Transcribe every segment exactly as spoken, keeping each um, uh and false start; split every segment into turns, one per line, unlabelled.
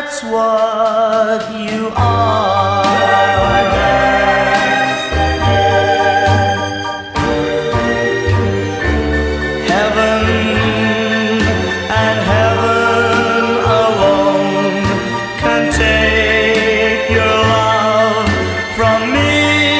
That's what you are. Heaven and heaven alone can take your love from me.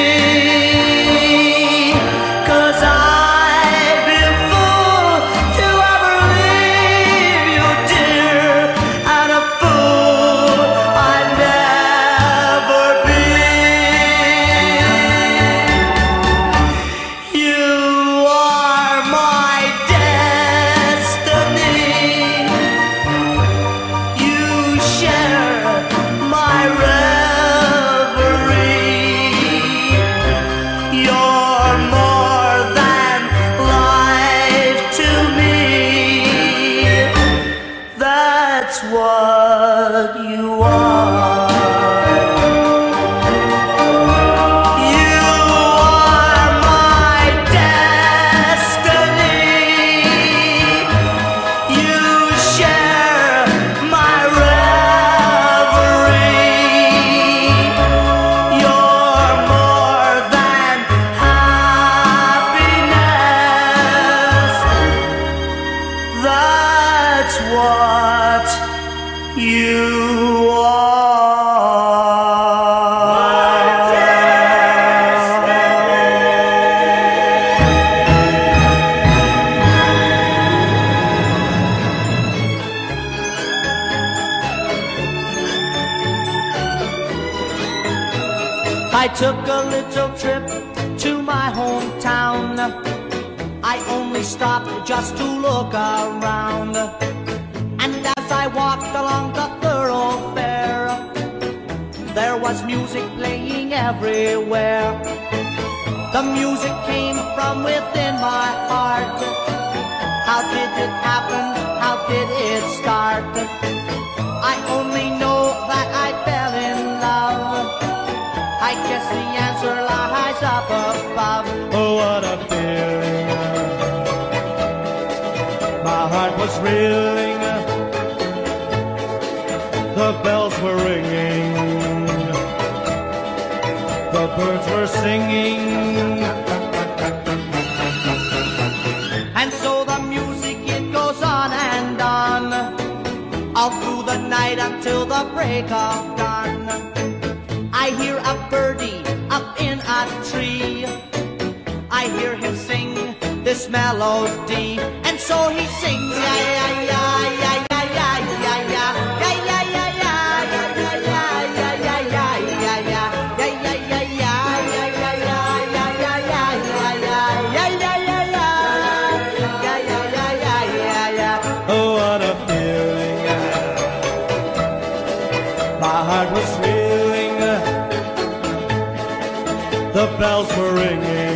'Cause I'd be a fool to ever leave you, dear, and a fool I'd never be. You are my destiny. You share my reverie. You're more than life to me. That's what you are. You are my destiny. You share my reverie. You're more than happiness. That's what you are. I took a little trip to my hometown. I only stopped just to look around. And as I walked along the thoroughfare, there was music playing everywhere. The music came from within my heart. How did it happen? How did it start? I only know that I fell in love. I guess the answer lies up above.
Oh, what a feeling. My heart was reeling. The bells were ringing. The birds were singing.
And so the music, it goes on and on, all through the night until the break of dawn. I hear a birdie up in a tree. I hear him sing this melody, and so he sings, yeah, yeah, yeah, yeah, yeah, yeah, yeah, yeah, yeah, yeah,
Oh, what a feeling. My heart was reeling. The bells were ringing.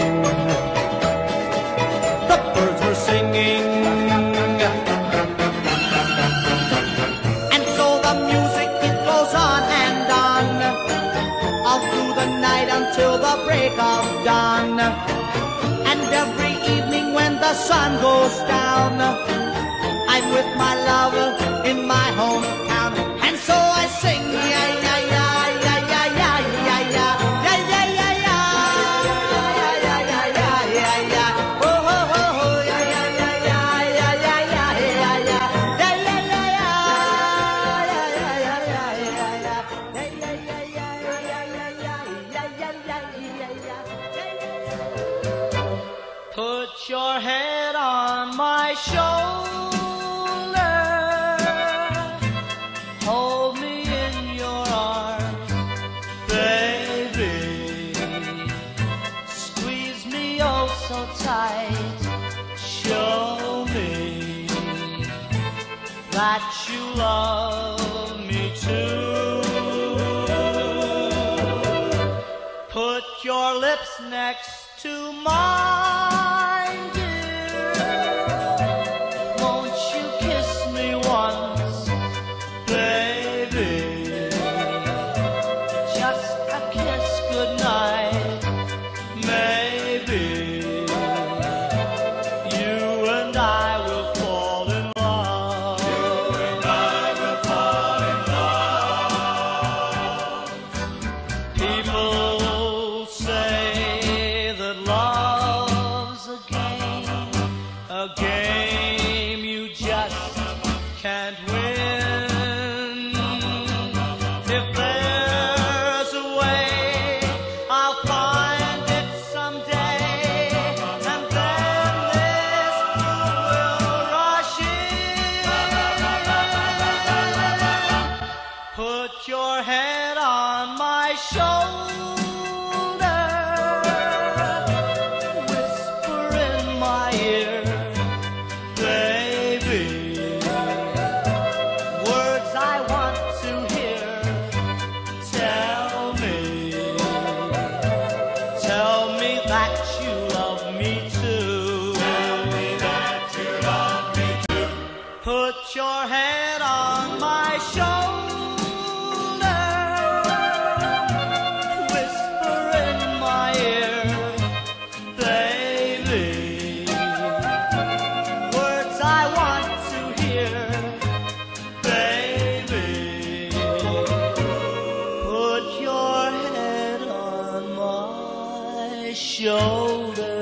The birds were singing.
And so the music, it goes on and on, all through the night until the break of dawn. And every evening when the sun goes down, I'm with my love in my hometown. And so I sing, yeah, yeah, yeah, yeah, yeah, yeah, yeah, yeah, yeah, yeah, yeah, yeah, yeah, yeah, yeah, yeah, yeah, oh, oh, oh, oh, yeah, yeah, yeah, yeah, yeah, yeah, yeah, yeah, yeah, yeah, yeah,
Put your head on my shoulder, hold me in your arms, baby, squeeze me oh so tight, show me that you love me too. Put your lips next to mine, dear. Won't you kiss me once, baby? Just a kiss goodnight, maybe. You and I will fall in love. You and I will fall in love. Put your head on my shoulder, whisper in my ear, baby, words I want to hear. Tell me, tell me that you love me too. Tell me that you love me too. Put your head on my shoulder, shoulder.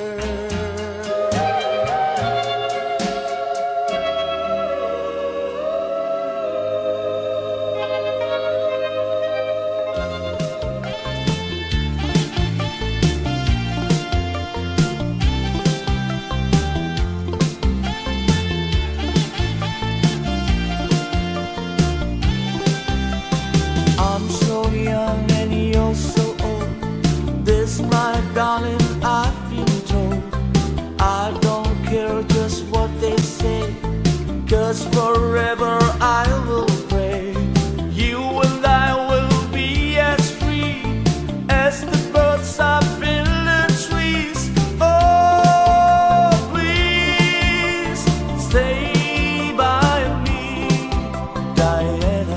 I'm so young and you're so old. This, my darling, I've been told. I don't care just what they say, 'cause forever I will pray. You and I will be as free as the birds up in the trees. Oh, please stay by me, Diana.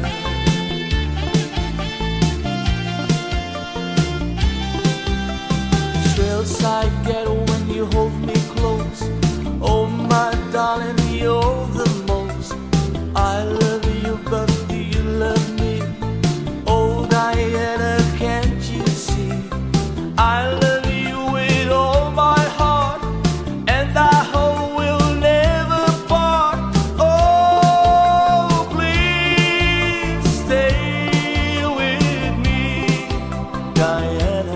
I get when you hold me close. Oh my darling, you're the most. I love you, but do you love me? Oh Diana, can't you see? I love you with all my heart, and I hope we'll never part. Oh, please stay with me, Diana.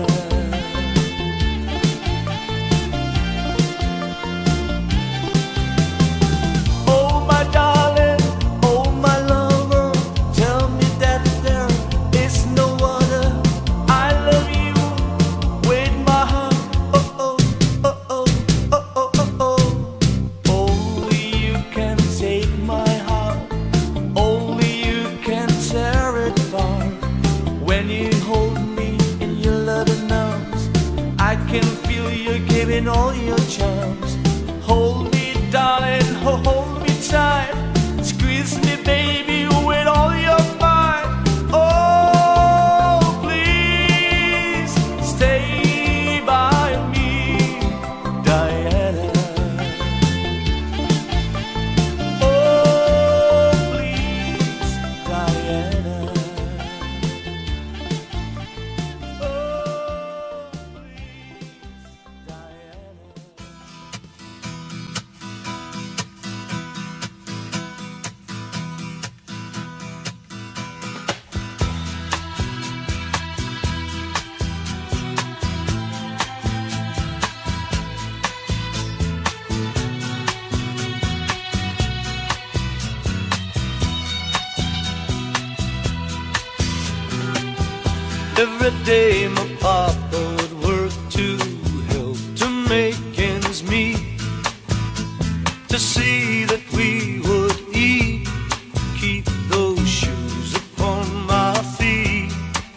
When you hold me in your loving arms, I can feel you giving all your charms. Hold me, darling, hold me tight. Squeeze me, baby, with all your might. Oh, please stay by me, Diana. Oh, please, Diana.
Every day my papa would work to help to make ends meet, to see that we would eat, keep those shoes upon my feet.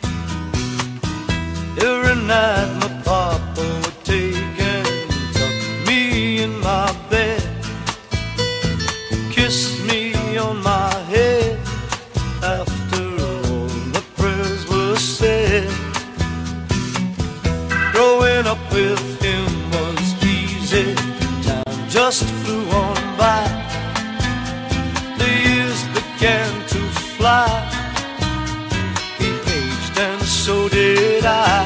Every night my papa would take and tuck me in my bed, kiss me on my head after all the prayers were said. Growing up with him was easy, time just flew on by. The years began to fly, he aged and so did I.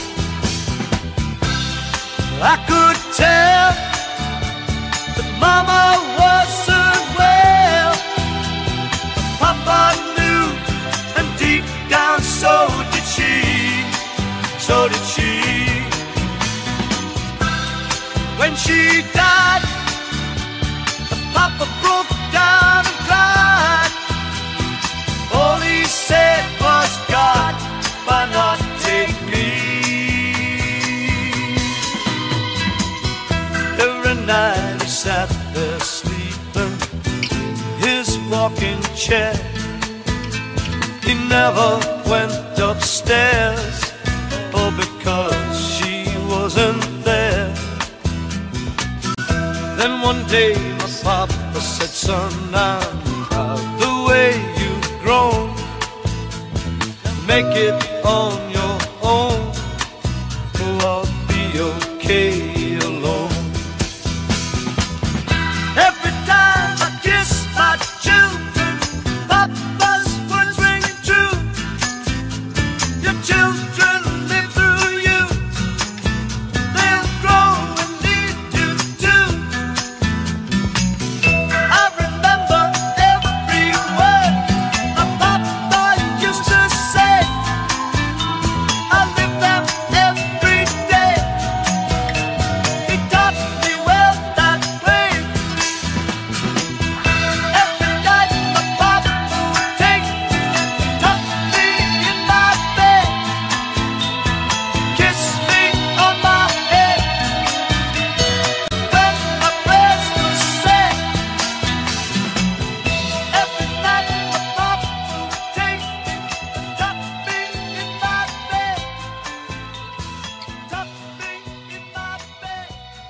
I could tell that Mama wasn't well, Papa knew, and deep down so did she, so did she. When she died, Papa broke down and cried. All he said rocking chair. He never went upstairs, oh, because she wasn't there. Then one day my papa said, son, I'm proud the way you've grown. Make it on your own, oh, I'll be okay alone. Every time I kiss my children, Papa's words ring true. Your children live through you, they'll grow and need you too. I remember every word my Papa used to say. I live them every day. He taught me well that way. Every night my Papa would take me, tuck me in my bed, kiss me on my head when my prayers were said. Every night my Papa would take me, tuck me in my bed, tuck me in my bed.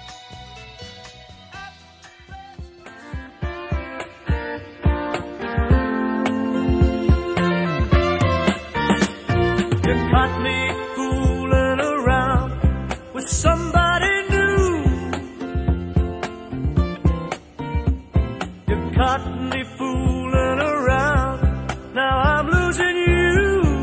You caught me fooling around with somebody new. You caught me fooling around, now I'm losing you.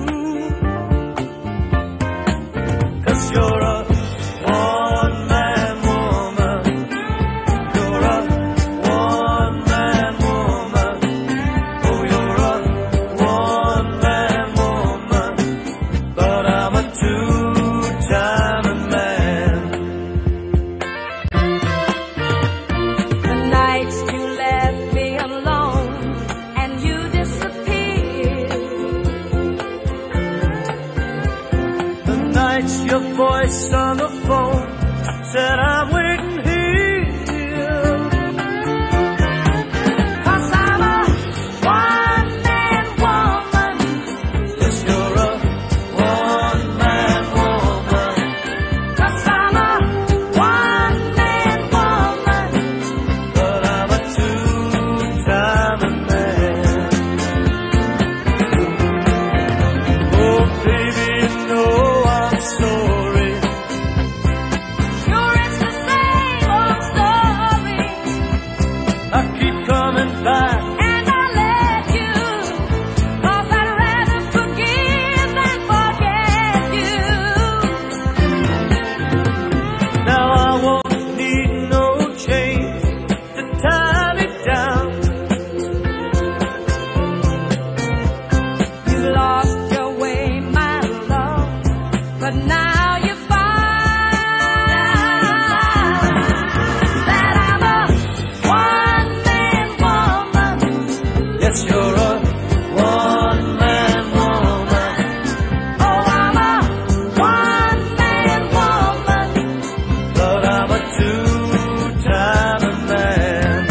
'Cause you're a one-man woman. You're a one-man woman. Oh, you're a one-man woman. But I'm a two-timing man.
The nights you left me alone and you disappeared.
The nights your voice on the phone said I'm waiting here.
'Cause I'm a one-man woman.
Yes, you're a one-man woman.
'Cause I'm a one-man woman.
But I'm a two-timing man. Oh, baby, you know I'm sorry.
Sure, it's the same old story.
I keep coming back.
And I let you, 'cause I'd rather forgive than forget you.
Now I won't need no chains to tie me down.
You lost your way, my love, but now you find that I'm a one-man woman.
Yes, you're a one-man woman.
Oh, I'm a one-man woman.
But I'm a two-timing man.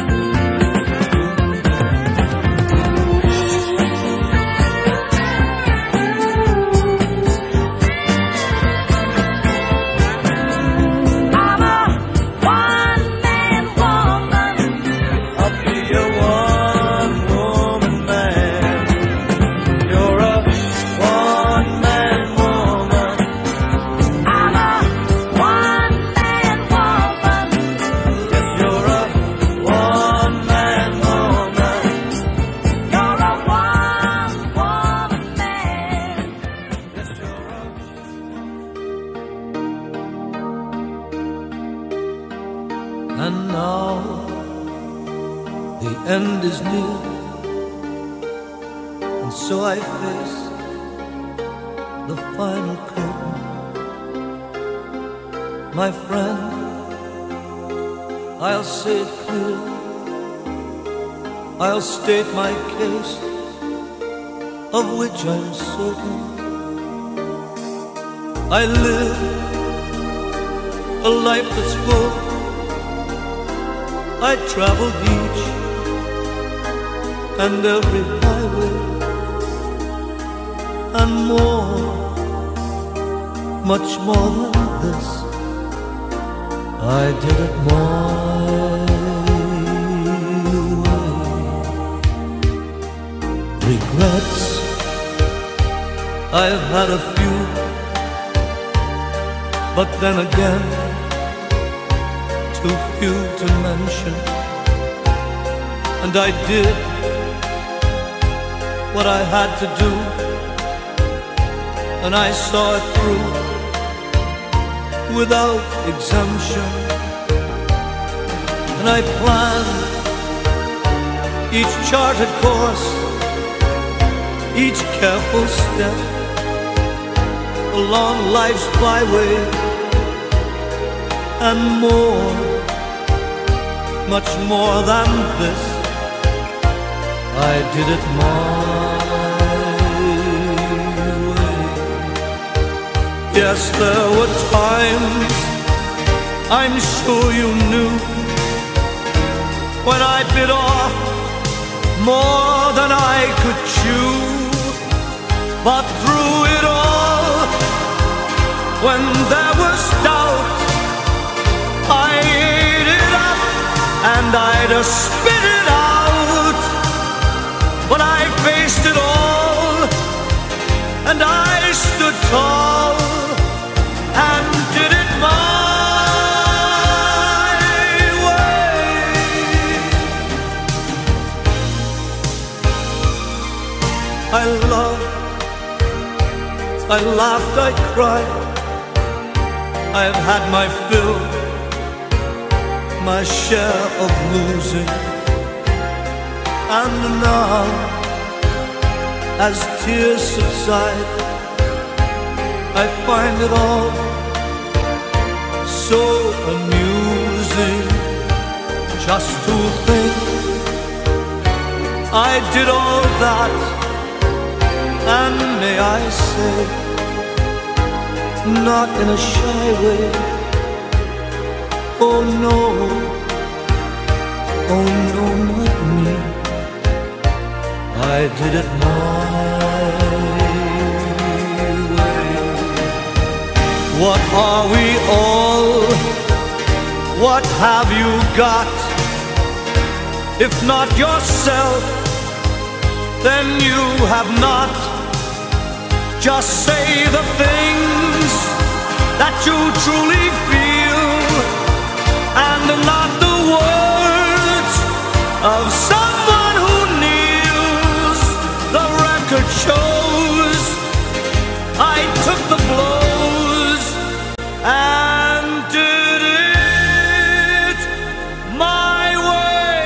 I'm a one-man woman.
I'll be a one-woman man. You're a one-man woman.
I'm a one-man woman.
Yes, you're a one-man woman.
You're a one-woman man.
Yes, you're a And now the end is near, and so I face the final curtain. My friend, I'll say it clear, I'll state my case, of which I'm certain. I live a life that's full. I traveled each and every highway and more, much more than this. I did it my way. Regrets, I've had a few, but then again, too few to mention. And I did what I had to do, and I saw it through without exemption. And I planned each charted course, each careful step along life's byway, and more, much more than this, I did it my way. Yes, there were times, I'm sure you knew, when I bit off more than I could chew. But through it all, when there was doubt, I ate it up and I'd have spit it out. But I faced it all and I stood tall and did it my way. I loved, I laughed, I cried, I've had my fill, my share of losing. And now, as tears subside, I find it all so amusing just to think I did all that. And may I say, not in a shy way, oh no, oh no, not me, I did it my way. What are we all? What have you got? If not yourself, then you have not. Just say the things that you truly feel, and not the words of someone who kneels. The record shows I took the blows and did it my way.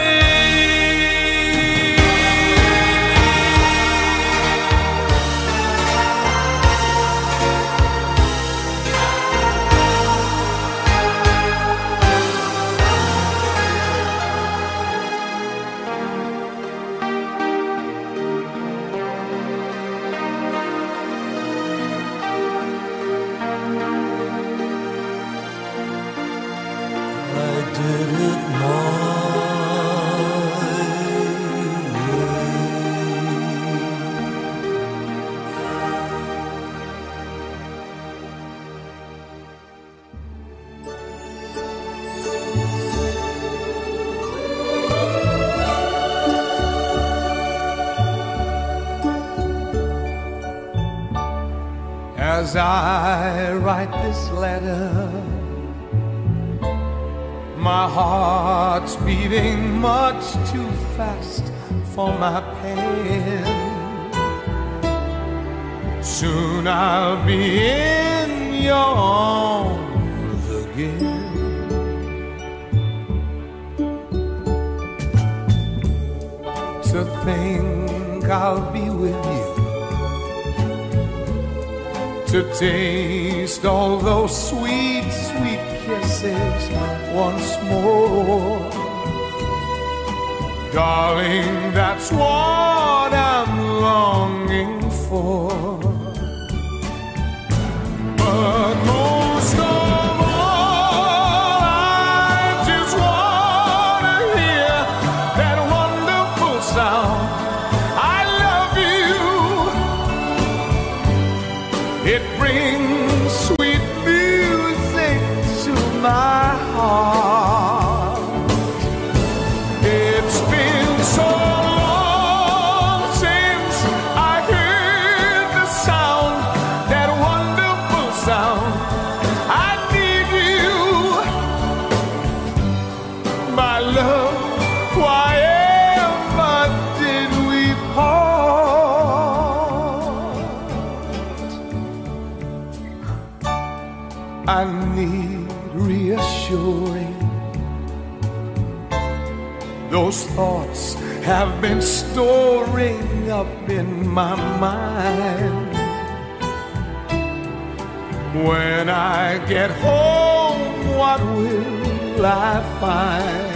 Did it my
As I write this letter, my heart's beating much too fast for my pen. Soon I'll be in your arms again. To think I'll be with you, to taste all those sweet, sweet kisses once more. Darling, that's what I'm longing for. But most of all, I just want to hear that wonderful sound those thoughts have been storing up in my mind. When I get home, what will I find?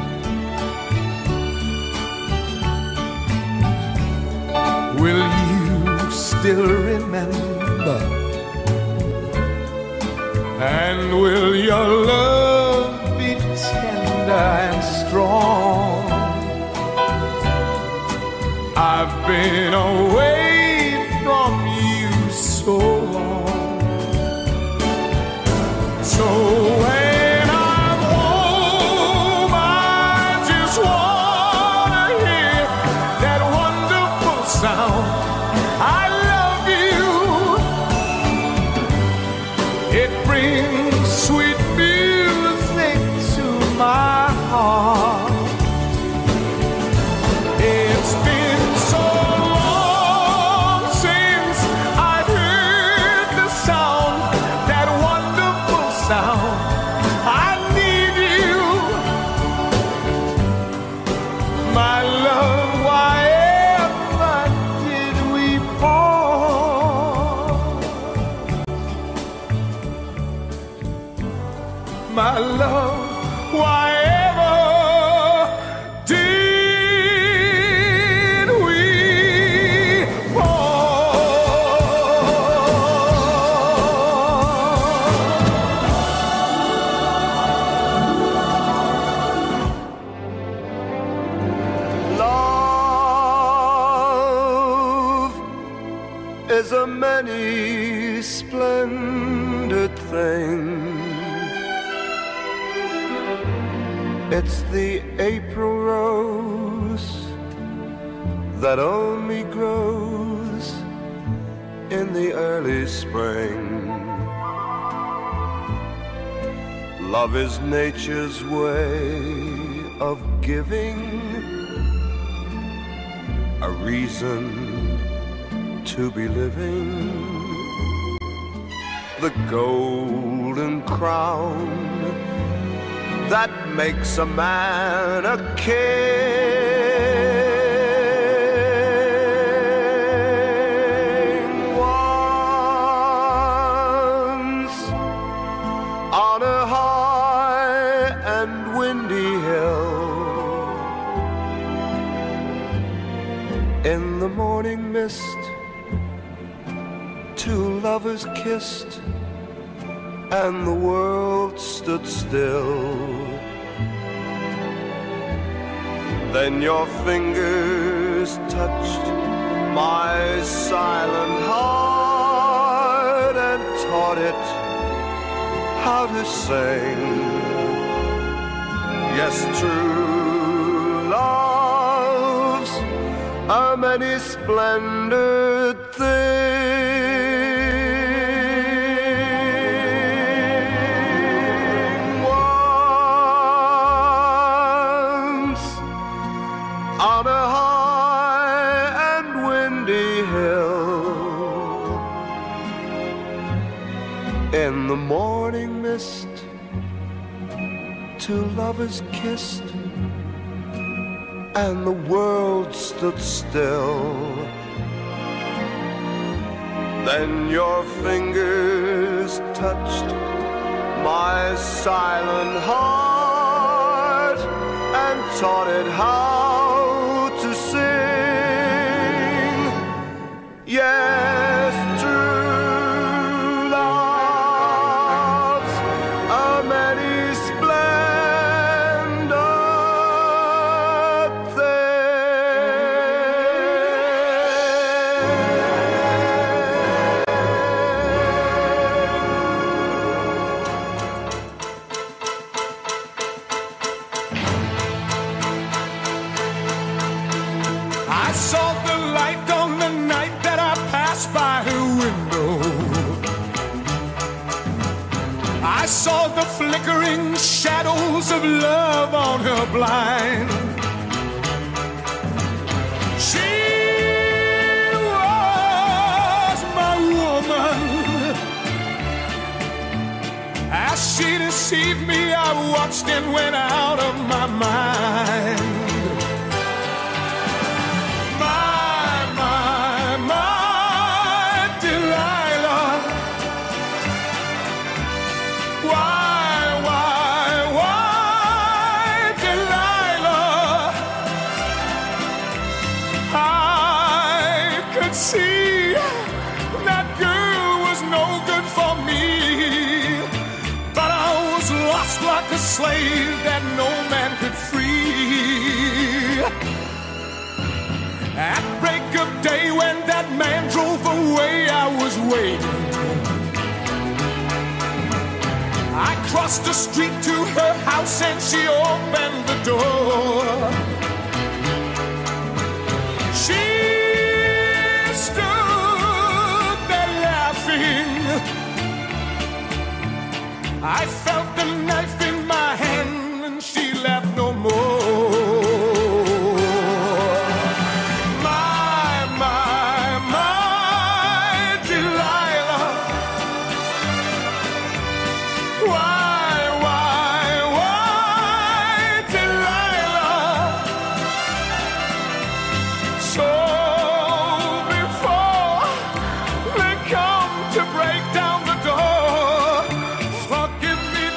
Will you still remember? And will your love be tender and strong? I've been away from you so long. So when I'm home, I just wanna hear that wonderful sound, I love you. It brings sweet music to my heart. It's been so long since I've heard the sound, that wonderful sound. I need you, my love. Why ever did we part? My love, why ever did we
Love is a many splendid thing. It's the April rose that only grows in the early spring. Love is nature's way of giving a reason to be living. The golden crown that makes a man a king. Once on a high and windy hill, in the morning mist, two lovers kissed, and the world stood still. Then your fingers touched my silent heart and taught it how to sing. Yes, true love's a many splendid thing. On a high and windy hill, in the morning mist, two lovers kissed, and the world stood still. Then your fingers touched my silent heart and taught it how to sing. Yes, true love's a many splendid
I saw the light on the night that I passed by her window. I saw the flickering shadows of love on her blind. She was my woman. As she deceived me, I watched and went out of my mind. could see that girl was no good for me. But I was lost like a slave that no man could free. At break of day when that man drove away, I was waiting. I crossed the street to her house and she opened the door. She stood there laughing. I felt the knife in my hand and she laughed no more. My, my, my Delilah. Why, why, why Delilah? So before they come to break down the door, forgive me,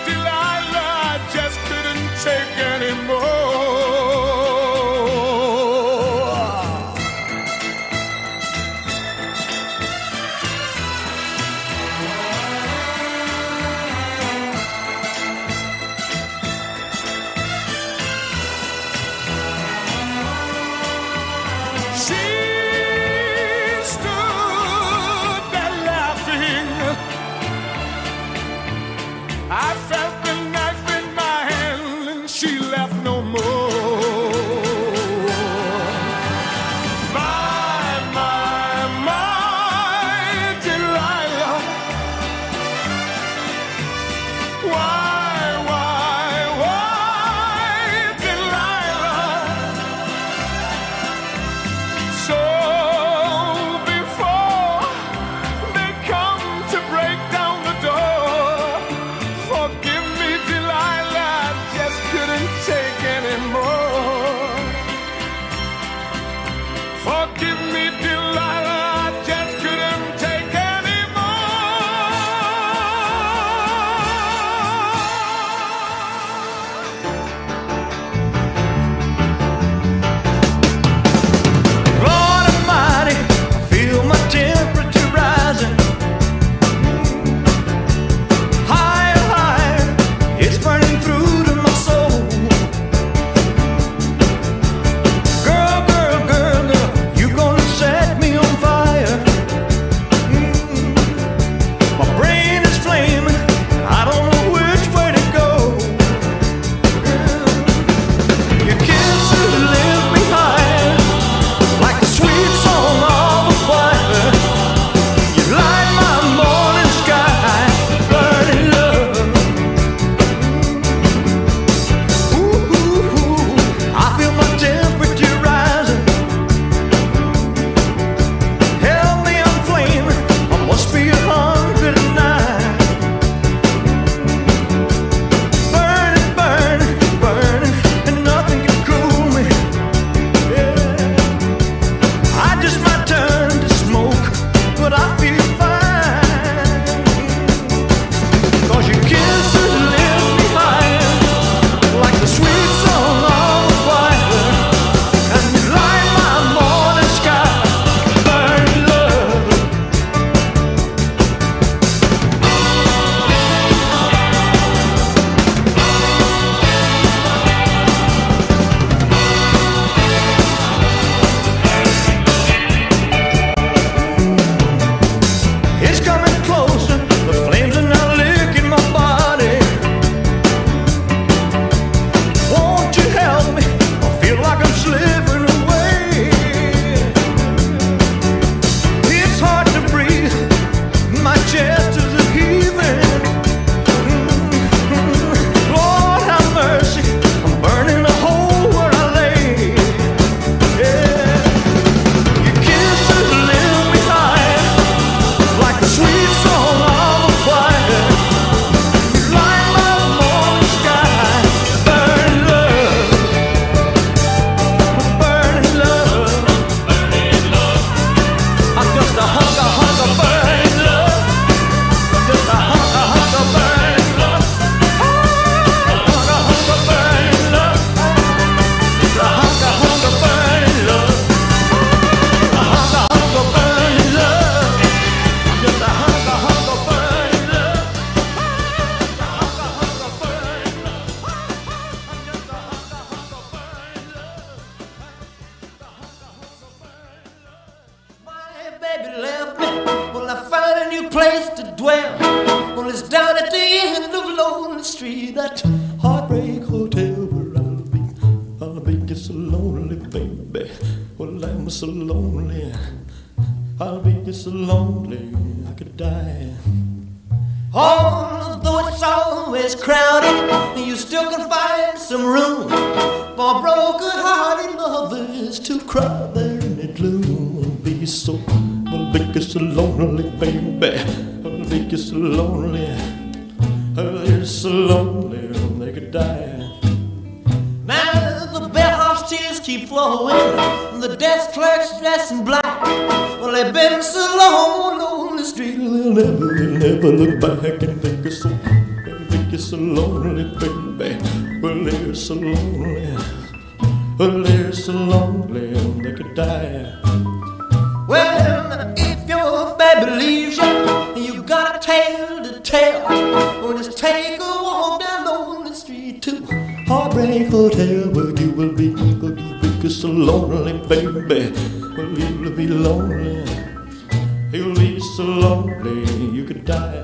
baby left me, well, I found a new place to dwell. Well, it's down at the end of Lonely Street, that Heartbreak Hotel where I'll be. I'll be just so lonely, baby. Well, I'm so lonely. I'll be just so lonely I could die. Although it's always crowded, you still can find some room for broken-hearted lovers to cry there in the gloom. Be so, I'll be just so lonely, baby. I'll be just so lonely. I'll be just so lonely they could die. Now the bellhop's tears keep flowing, the desk clerk's dressed in black. Well, they've been so long on the street, they'll never, they'll never look back and think you're so, think you're so lonely, baby. Well, they're so lonely, well, they're so lonely they could die. Well, if your baby leaves you, you got a tale to tell. Well, just take a walk down on the street to Heartbreak Hotel, where you will be, where you will be so lonely, baby. Well, you'll be lonely, you'll be so lonely you could die.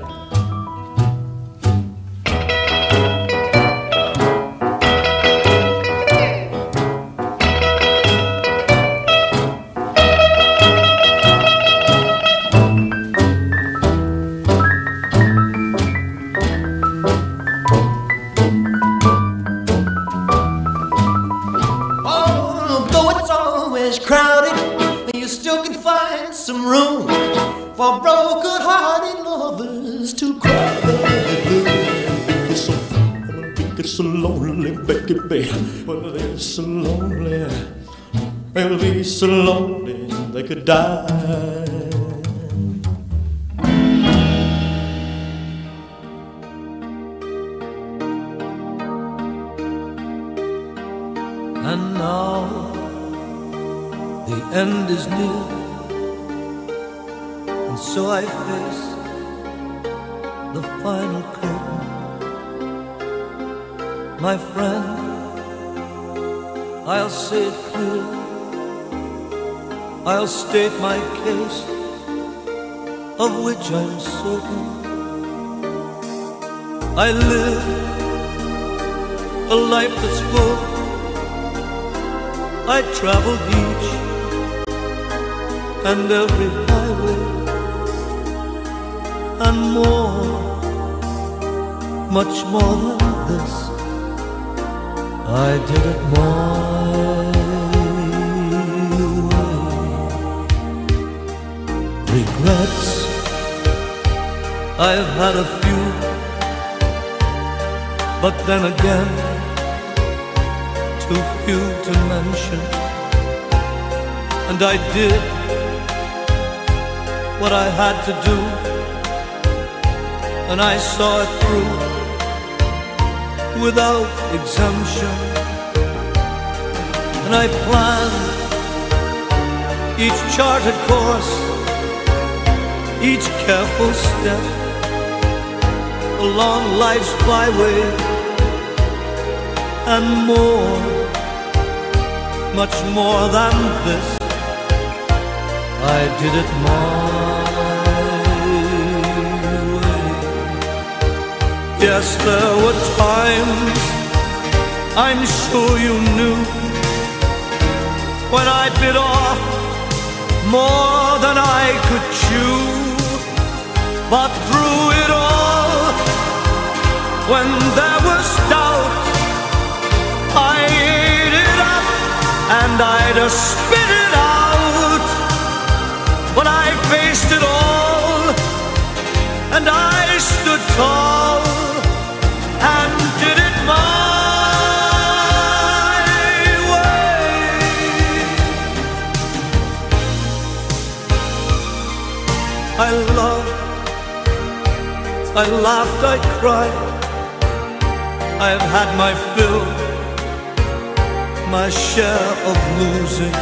Crowded, you still can find some room for broken-hearted lovers to cry. They're so, they're so lonely, baby. Well, they're so lonely. They'll be so lonely they could die.
And now the end is near, and so I face the final curtain. My friend, I'll say it clear, I'll state my case, of which I'm certain. I live a life that's full. I traveled each and every highway and more, much more than this. I did it my way. Regrets, I've had a few, but then again, too few to mention. And I did what I had to do, and I saw it through without exemption. And I planned each charted course, each careful step along life's byway, and more, much more than this, I did it my way. Yes, there were times, I'm sure you knew, when I bit off more than I could chew. But through it all, when there was doubt, I ate it up and I'd have spit it out. But I faced it all and I stood tall and did it my way. I loved, I laughed, I cried. I have had my fill, my share of losing.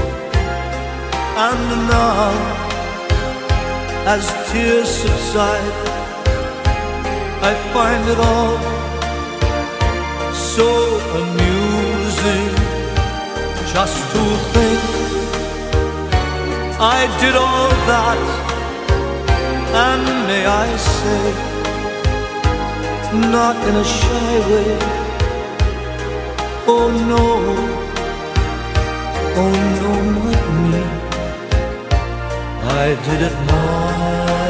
And now, as tears subside, I find it all so amusing just to think I did all that, and may I say, not in a shy way. Oh no, oh no, not me. I did it my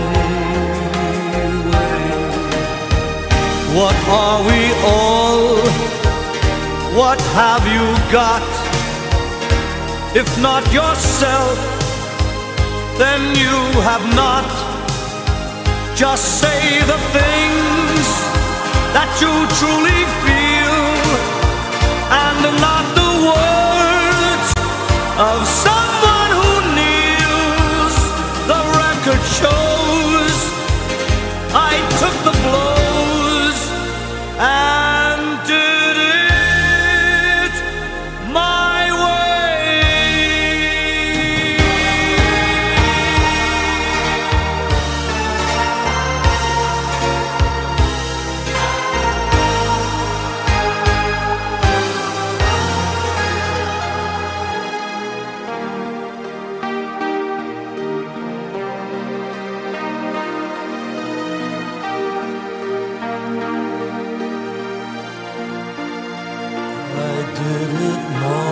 way. What are we all? What have you got? If not yourself, then you have not. Just say the things that you truly feel, and not the words of someone who kneels. The record shows I took the blows and did it my way. I did it my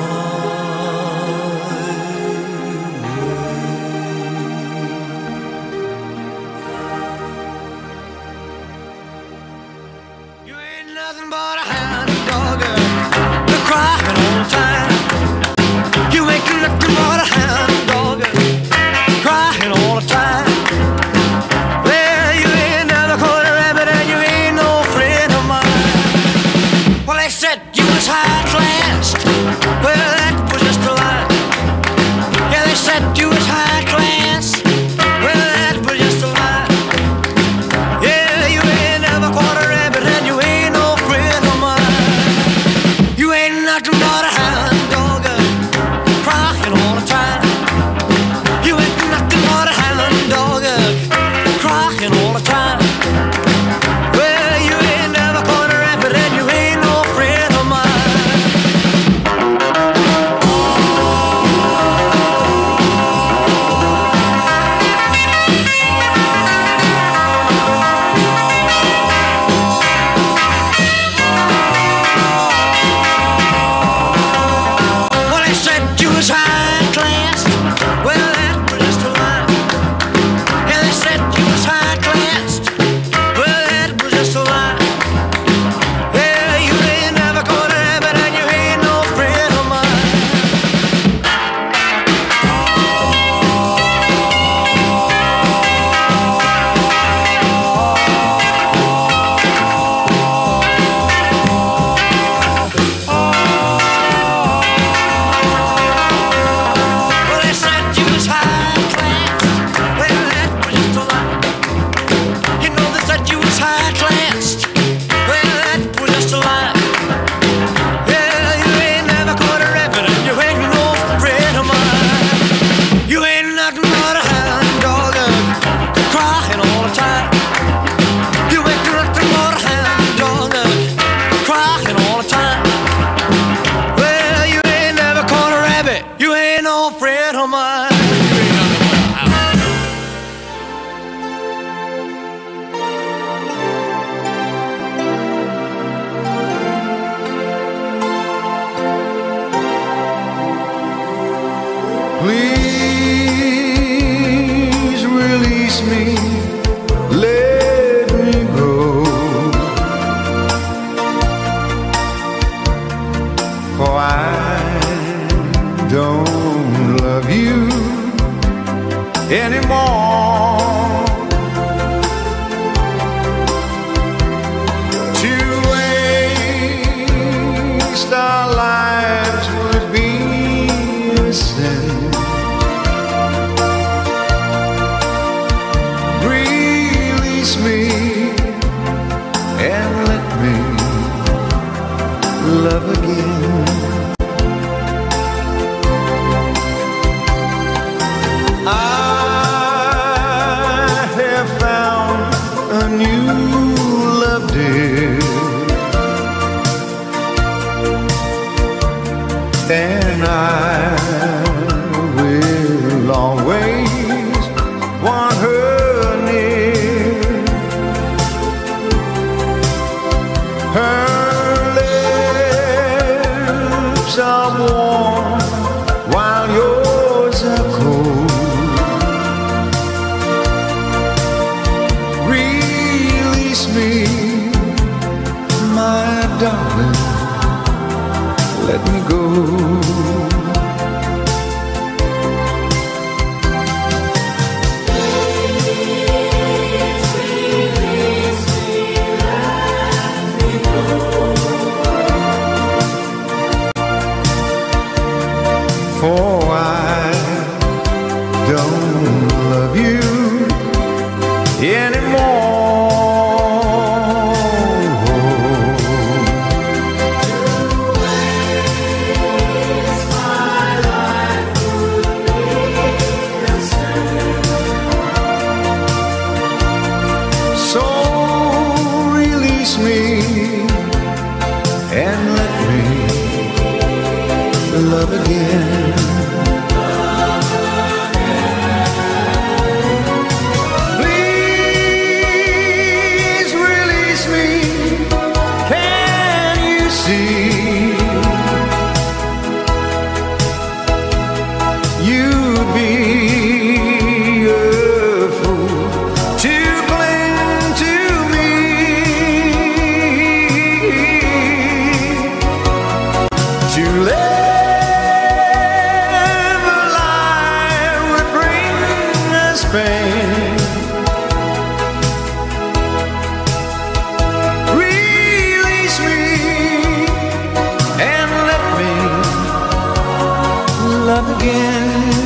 You ain't nothing but a hound dog, you're crying all the time. You ain't nothing but a hound dog, crying all the time. Well, you ain't never caught a rabbit and you ain't no friend of mine. Well, they said you was high class. Well, that was just a lie. Yeah, they said you was high class. Well, that was just a lie. Yeah, you ain't never caught a rabbit and you ain't no friend of mine. You ain't nothing but a hound dog, crying all the time. You ain't nothing but a hound dog, crying all the time. Well, you ain't never caught a rabbit and you ain't no friend of mine. Well, they said you was high class. Well, that was just a lie. Yeah, they said you was high class. Well, that was just a lie. Yeah, you ain't never caught a rabbit and you ain't no friend of mine. Well, they said you was high class. Well, that was just a lie. You know they said you was high class. Well, that was just a lie. Yeah, you ain't never caught a rabbit and you ain't no friend of mine. You ain't nothing but a hound dog, crying all the time. You ain't nothing but a hound dog, crying all the time. Well, you ain't never caught a rabbit. You ain't no friend of mine. You ain't nothing but a hound.
Please release me, let me go. For I don't love you anymore. To waste our lives would be a sin. Release me and let me love again. I
love you anymore. So release me and let me love again. Please release me. Can you see? You'd be a fool to cling to me. To live a life would bring us pain. Release me and let me love again.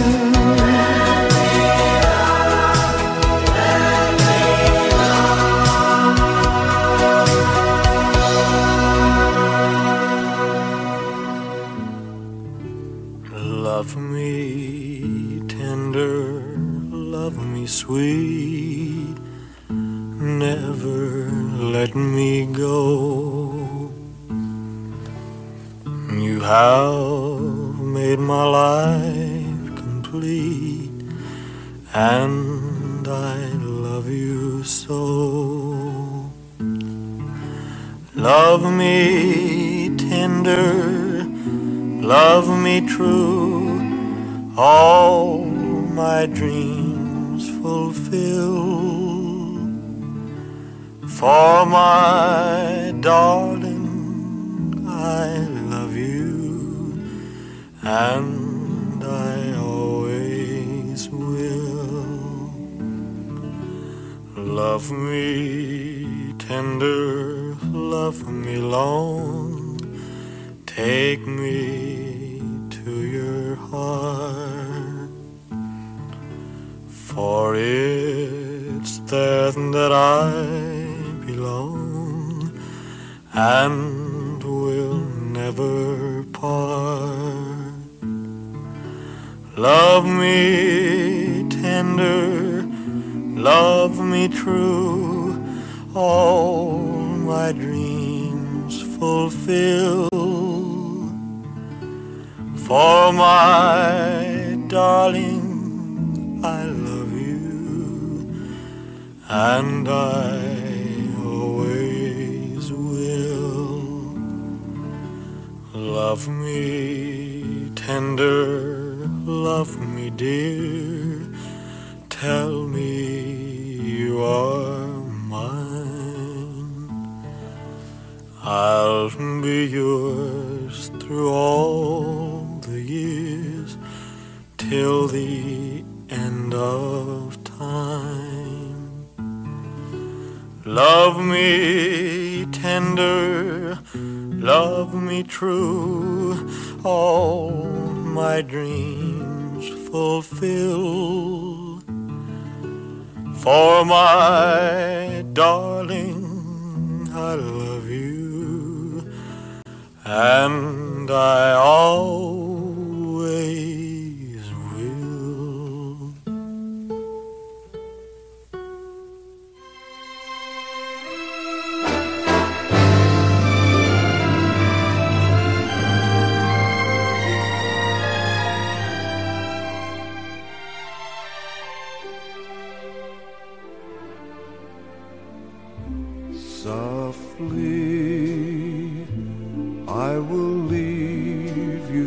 Love me tender, love me sweet, never let me go. You have made my life complete, and I love you so. Love me tender, love me true, all my dreams fulfill. For my darling, I love you, and I always will. Love me tender, love me long, take me to your heart, for it's there that I belong and will never part. Love me tender, love me true, all my dreams fulfill. For my darling, I love you, and I always will. Love me tender, love me dear, tell me you are mine. I'll be yours through all the years, till the end of time. Love me tender, love me true, all my dreams fulfill. For my darling, I love you, and I always will.
Softly, I will leave you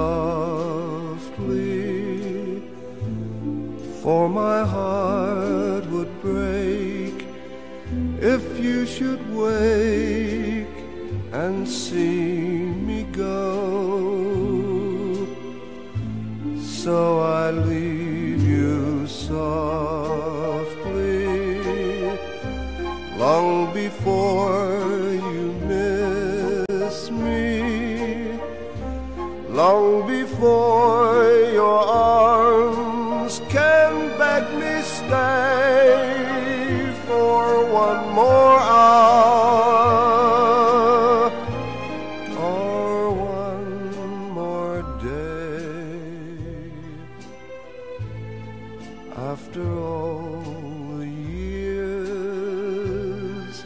softly, for my heart would break if you should wake and see me go. So I leave you softly, long before you miss me, long before your arms can beg me stay for one more hour or one more day. After all the years,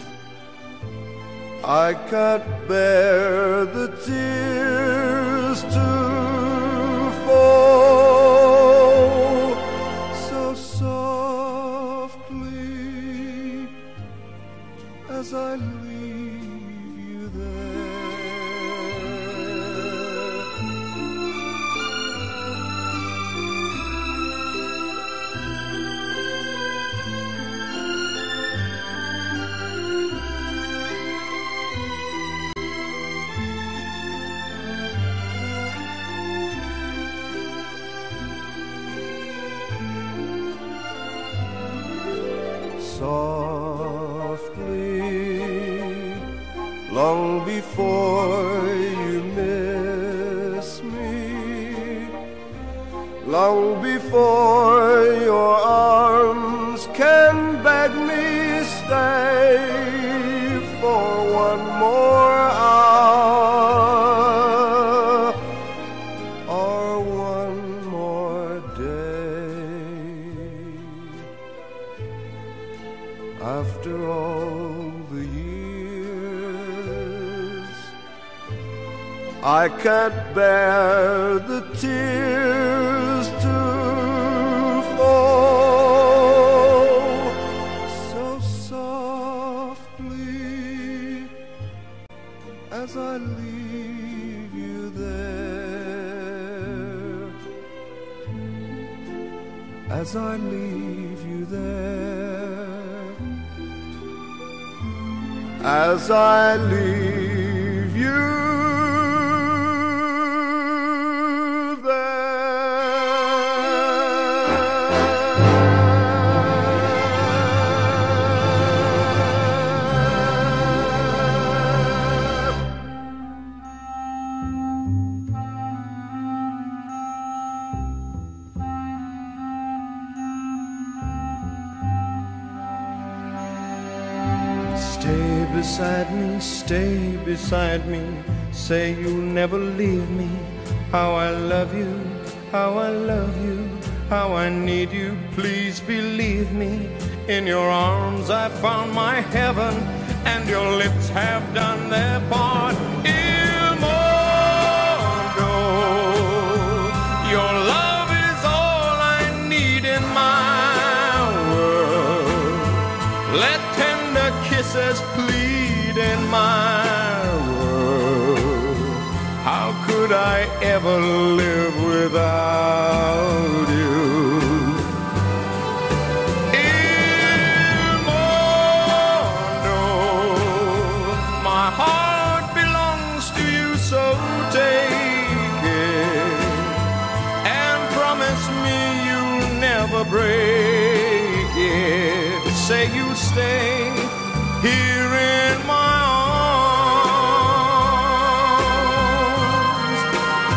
I can't bear the tears to fall so softly as I leave you softly, long before you miss me, long before your arms can beg me stay for one more hour or one more day. After all the years, I can't bear the tears to fall so softly as I leave you there, as I leave you there, as I leave you
Stay beside me, stay beside me. Say you'll never leave me. How I love you, how I love you, how I need you. Please believe me. In your arms I found my heaven, and your lips have done their part. Il mondo, your love is all I need in my world. Let tender kisses plead in my world. How could I ever live without you? Il mondo, my heart belongs to you, so take it and promise me you'll never break it. Say you'll stay here in my arms.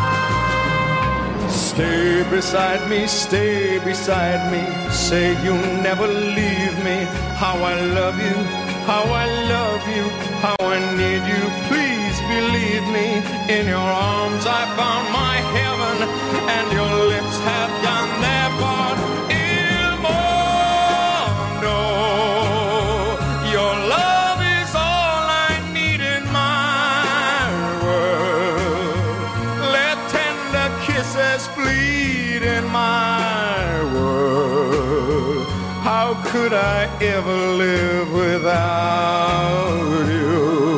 Stay beside me, stay beside me. Say you'll never leave me. How I love you, how I love you, how I need you. Please believe me. In your arms I found my heaven, and your lips have done their part. Il mondo, your love is all I need in my world. Let tender kisses bleed in my world. How could I ever live without you?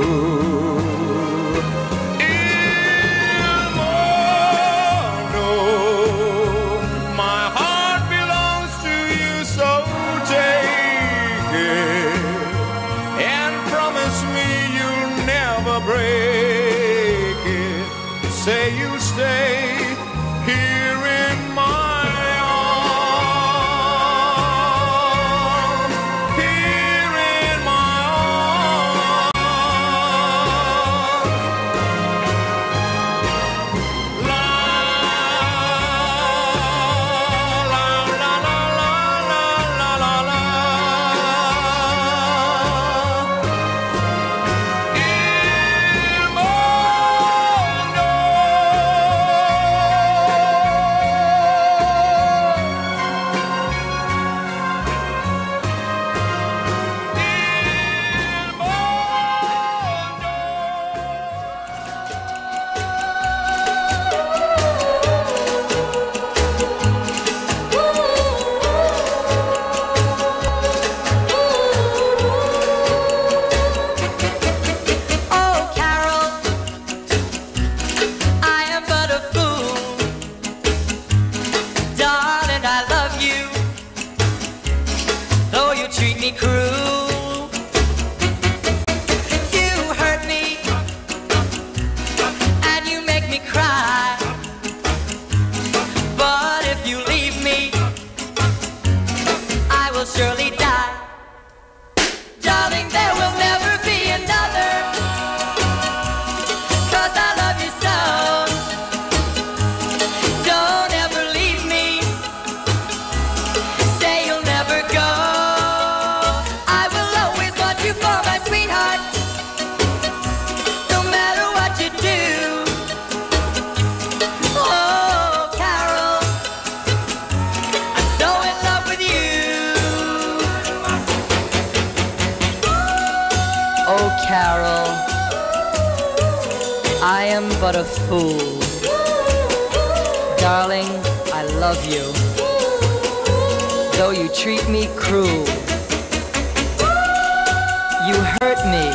Il mondo, my heart belongs to you, so take it and promise me you'll never break it. Say you'll stay here in my arms, here in my arms. La la la la la.
me cruel. You hurt me, and you make me cry. But if you leave me, I will surely die. Darling, there will never be another, 'cause I love you so. Don't ever leave me, say you'll never go. I will always want you for my sweetheart, no matter what you do. Oh, Carol, I'm so in love with you. Oh, Carol, I am but a fool. Darling, I love you, though you treat me cruel. You hurt me,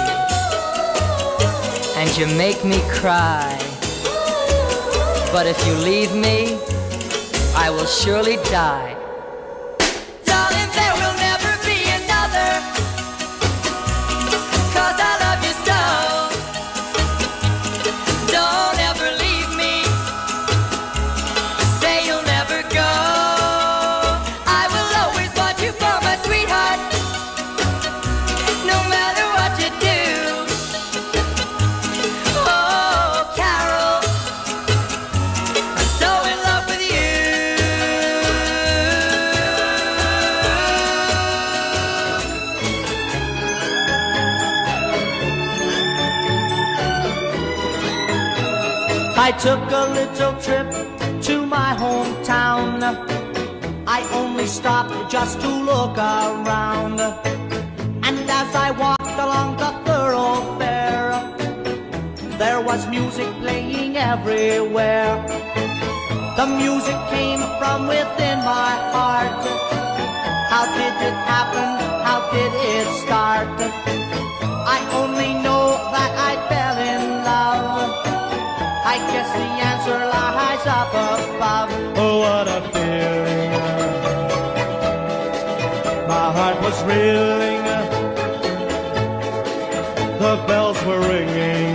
and you make me cry. But if you leave me, I will surely die. Darling, there will never be another, 'cause I love you so. Don't ever leave me, say you'll never go. I will always want you for my sweetheart, no matter what you do. Oh, Carol, I'm so in love with you.
I took a little trip to my hometown. I only stopped just to look around. And as I walked along the thoroughfare, there was music playing everywhere. The music came from within my heart. How did it happen? How did it start? I only know that I fell in love. I guess the answer lies up above.
Oh, what a feeling. My heart was reeling. The bells were ringing.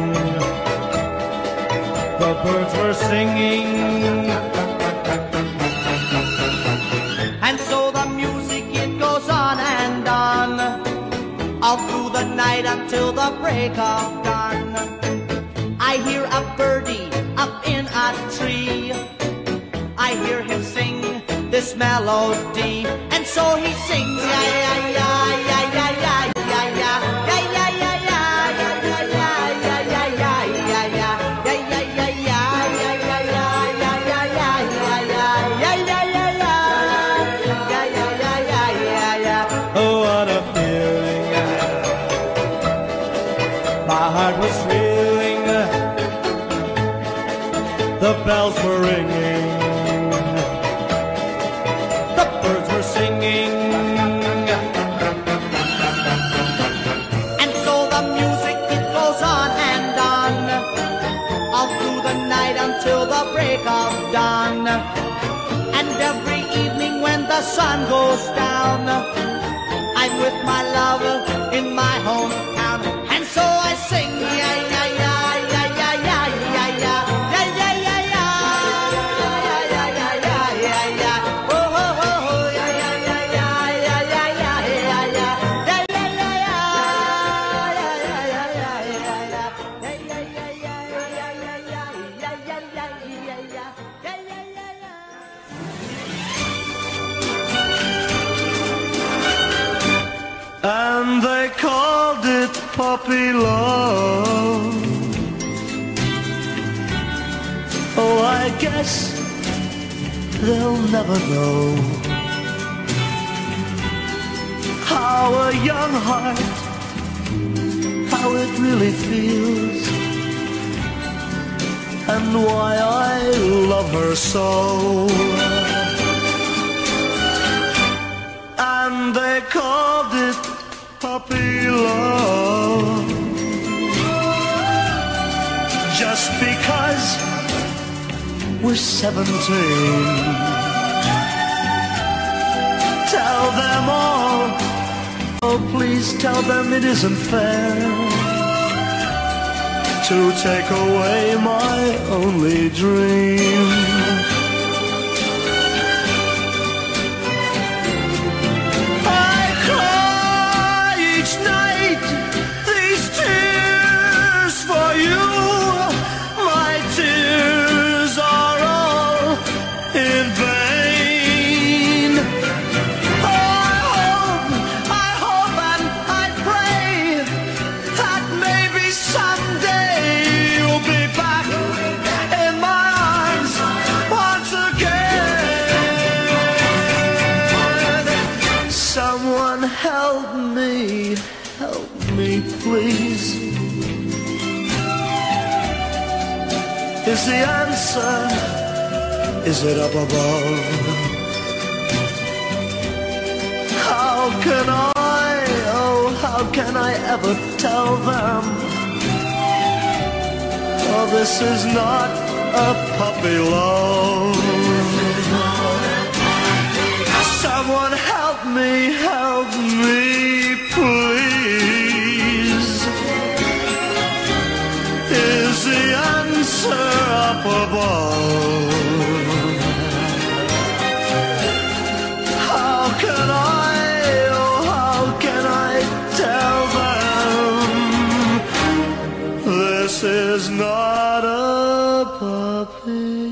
The birds were singing.
And so the music, it goes on and on, all through the night until the break of dawn. I hear a birdie up in a tree. I hear him sing this melody, and so he sings, yeah, yeah, yeah, yeah, yeah, yeah, yeah, yeah, yeah, yeah, yeah, yeah, yeah, yeah, yeah, yeah, yeah, yeah,
Oh, what a feeling. My heart was reeling. The bells were ringing. The birds were singing.
And so the music, it goes on and on, all through the night until the break of dawn. And every evening when the sun goes down, I'm with my love in my hometown. And so I sing, yeah, yeah, yeah, yeah, yeah, yeah, yeah, yeah, yeah, yeah, yeah, yeah, yeah, yeah, yeah, yeah, yeah, oh, oh, oh, oh, yeah, yeah, yeah, yeah, yeah, yeah, yeah, yeah, yeah, yeah, yeah,
And they called it puppy love. Oh, I guess they'll never know how a young heart, how it really feels, and why I love her so. And they called it puppy love, just because we're seventeen. Tell them all Oh, please tell them it isn't fair to take away my only dream. I cry each night these tears for you. My tears are all in vain. I hope, I hope and I pray that maybe someday you'll be back in my arms once again. Someone help me, help me please. Is the answer, is it up above? How can I, oh, how can I ever tell them? Oh, this is not a puppy love. Someone help me, help me, please. Is the answer up above? How can I, oh, how can I tell them this is not a puppy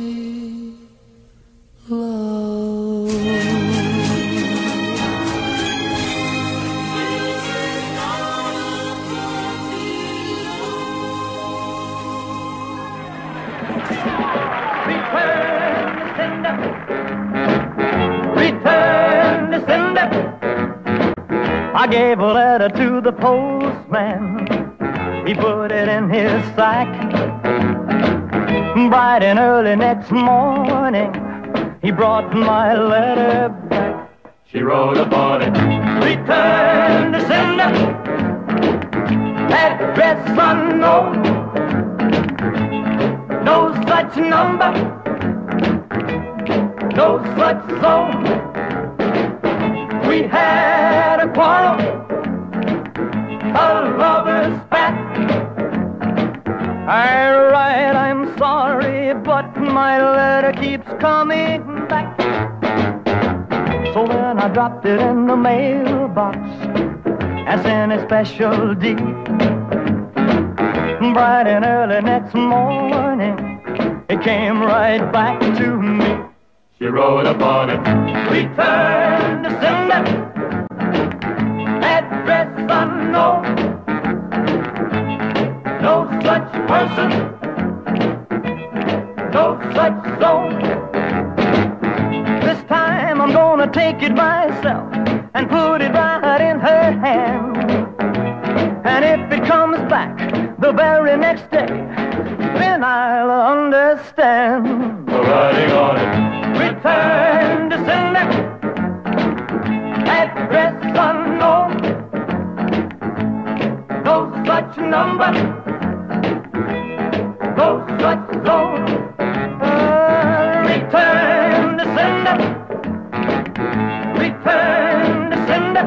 love?
Return to sender. I gave a letter to the postman. He put it in his sack. Bright and early next morning, he brought my letter back. She wrote upon it, return to sender. Address unknown. No such number. No such zone. We had a quarrel, a lover's spat. I write, I'm sorry, but my letter keeps coming back. So then I dropped it in the mailbox and sent a special deed. Bright and early next morning, it came right back to me. She wrote upon it, return to sender. Address unknown. No such person. No such zone. This time I'm gonna take it myself and put it right in her hand. And if it comes back the very next day, then I'll understand. The writing on it, return to sender. Address unknown. No such number. No such zone. Uh, return to sender. Return to sender.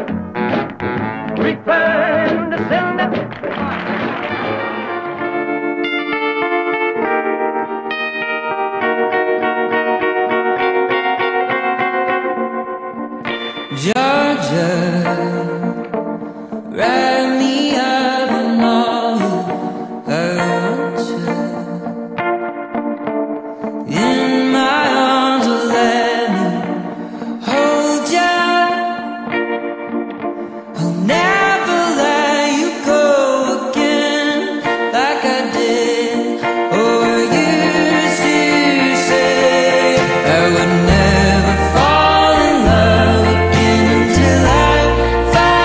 Return to sender.
Georgia, write me up and all I want you in my arms, will let me hold you. I'll never let you go again like I did or used to say. I would never fall in love again until I find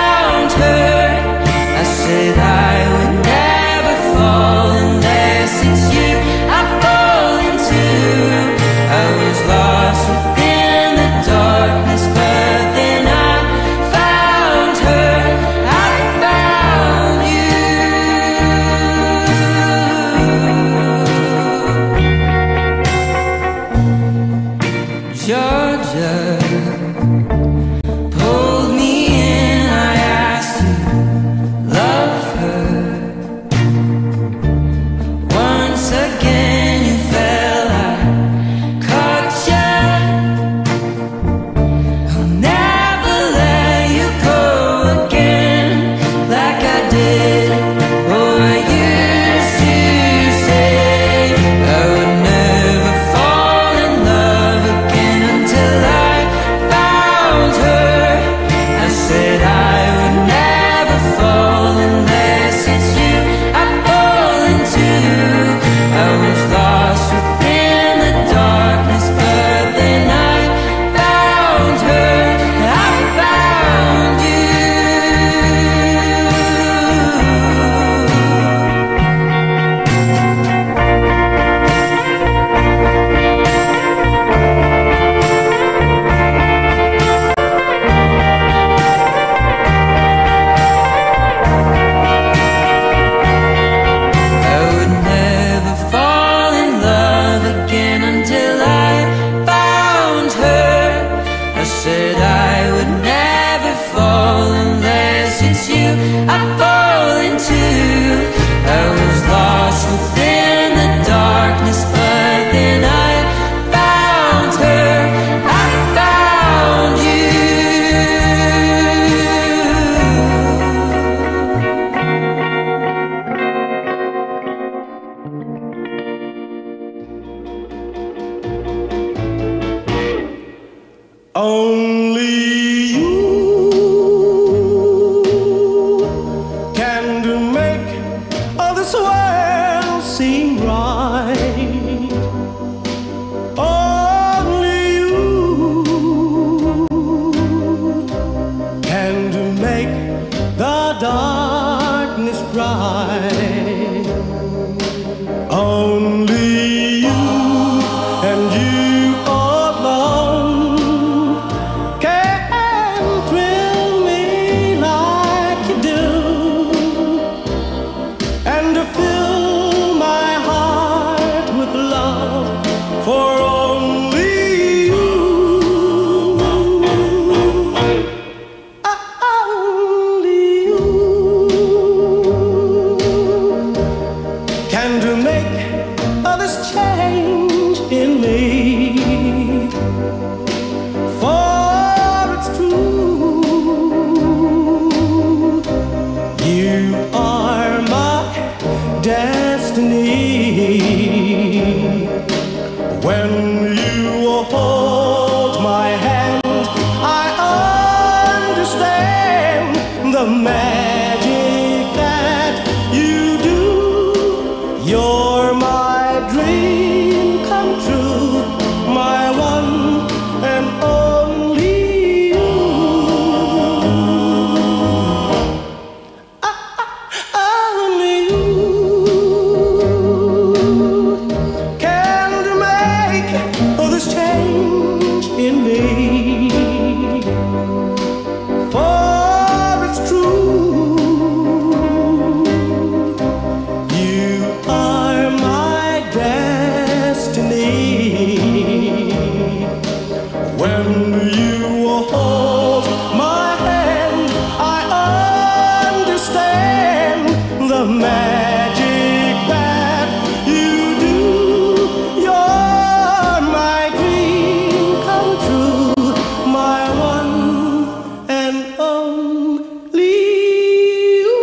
night. Only you and you alone can thrill me like you do, and to fill my heart with love for only you. Only you can to make this change in me, for it's true, you are my destiny. When you hold my hand, I understand the magic that you do. You're my dream come true, my one and only you. Only you can make this change in me, for it's true, you are my destiny. When you hold my hand, I understand the magic that you do. You're my dream come true, my one and only you.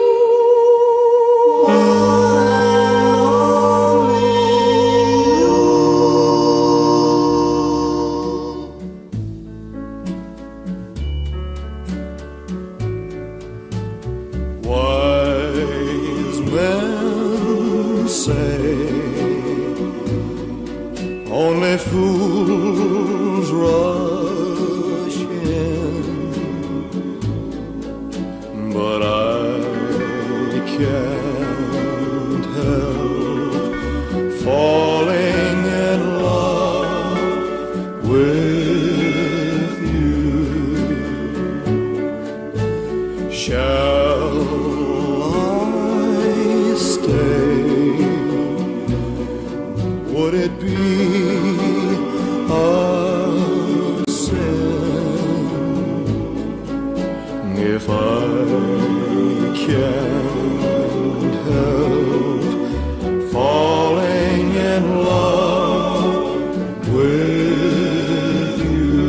Wise men say only fools rush in, but I can't help falling in love with you. Shall I stay? Would it be a sin if I can't help falling in love with you?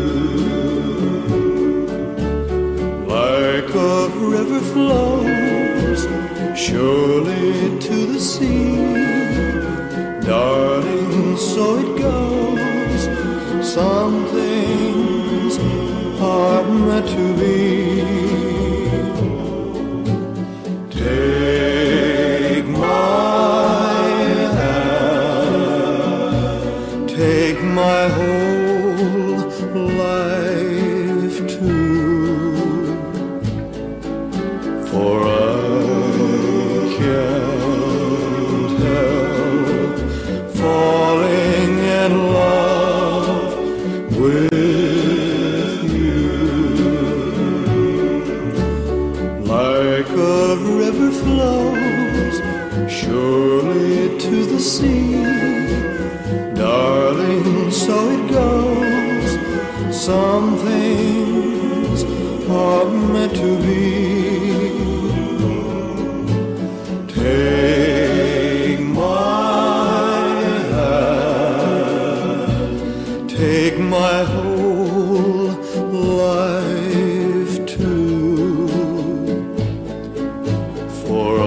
Like a river flows surely to the sea, darling, so it goes. Some things are meant to be. Take my hand, take my whole life too, for I can't help falling in love with you. Like a river flows surely to the sea, darling, so it goes. Some things are meant to be. Take my hand, take my whole life too, for I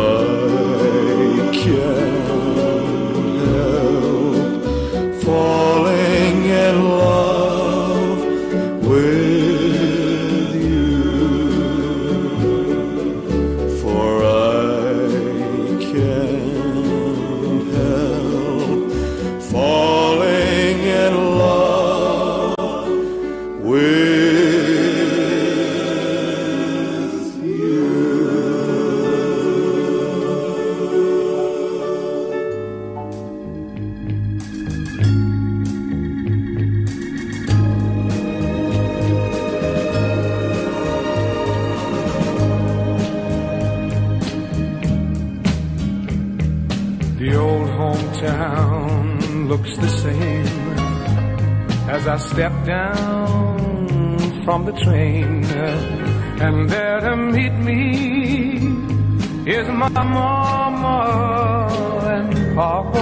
can't help falling in love with you.
looks the same as I step down from the train. And there to meet me is my mama and papa.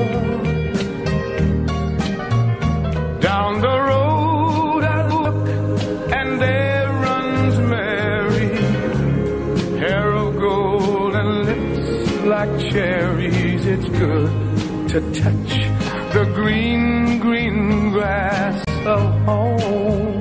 Down the road I look, and there runs Mary, hair of gold and lips like cherries. It's good to touch the green, green grass of home.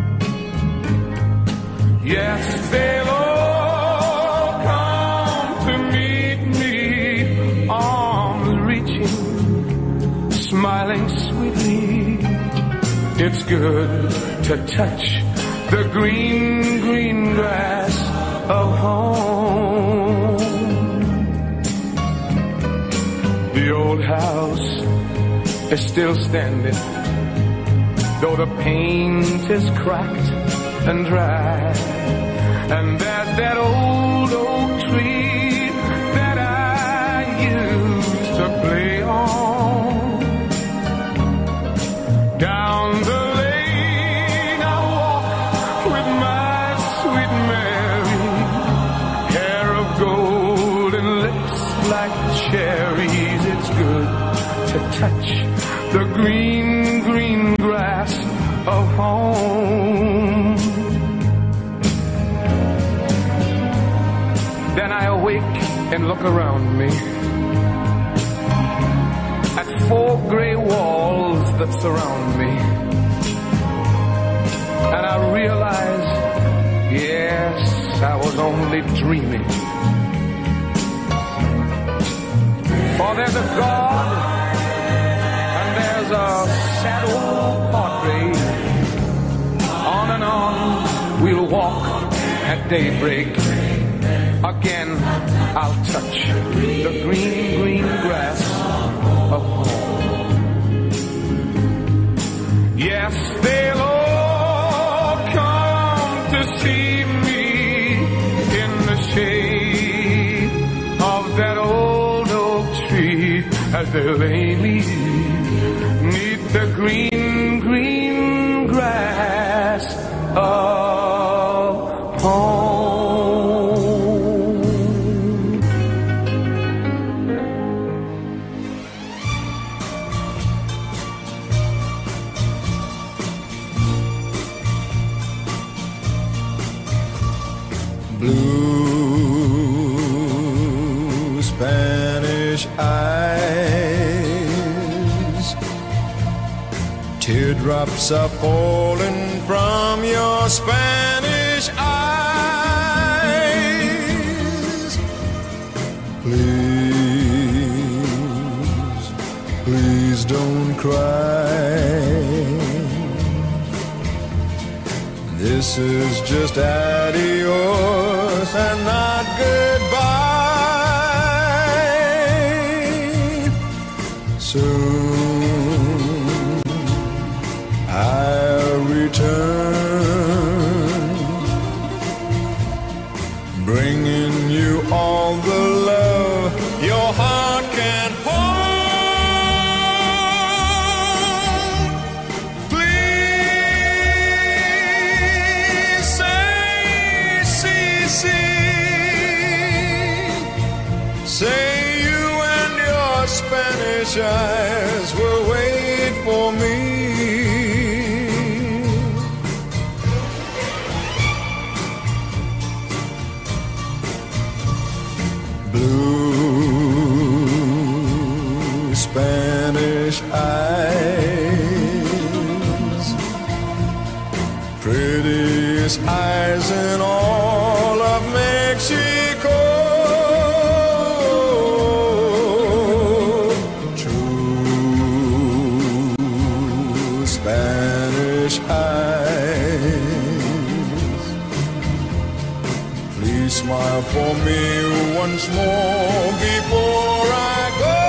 Yes, they'll all come to meet me, arms reaching, smiling sweetly. It's good to touch the green, green grass of home. The old house is still standing, though the paint is cracked and dry. And there's that old oak tree that I used to play on. Down the lane I walk with my sweet Mary, hair of gold and lips like cherries. It's good to touch the green, green grass of home. Then I awake and look around me at four gray walls that surround me, and I realize, yes, I was only dreaming. For there's a God and there's a sad old portrait. On and on we'll walk at daybreak. Again I'll touch the green, green grass of home. Yes, they'll all come to see me in the shade of that old oak tree, as they lay me neath the green, green grass of home.
Blue Spanish eyes, teardrops are falling from your Spanish eyes. Please, please don't cry. This is just adios and not goodbye. Soon I'll return, bringing you all the love your heart can hold. Say you and your Spanish eyes will wait for me. Blue Spanish eyes, prettiest eyes in all of Mexico. Spanish eyes, please smile for me once more before I go.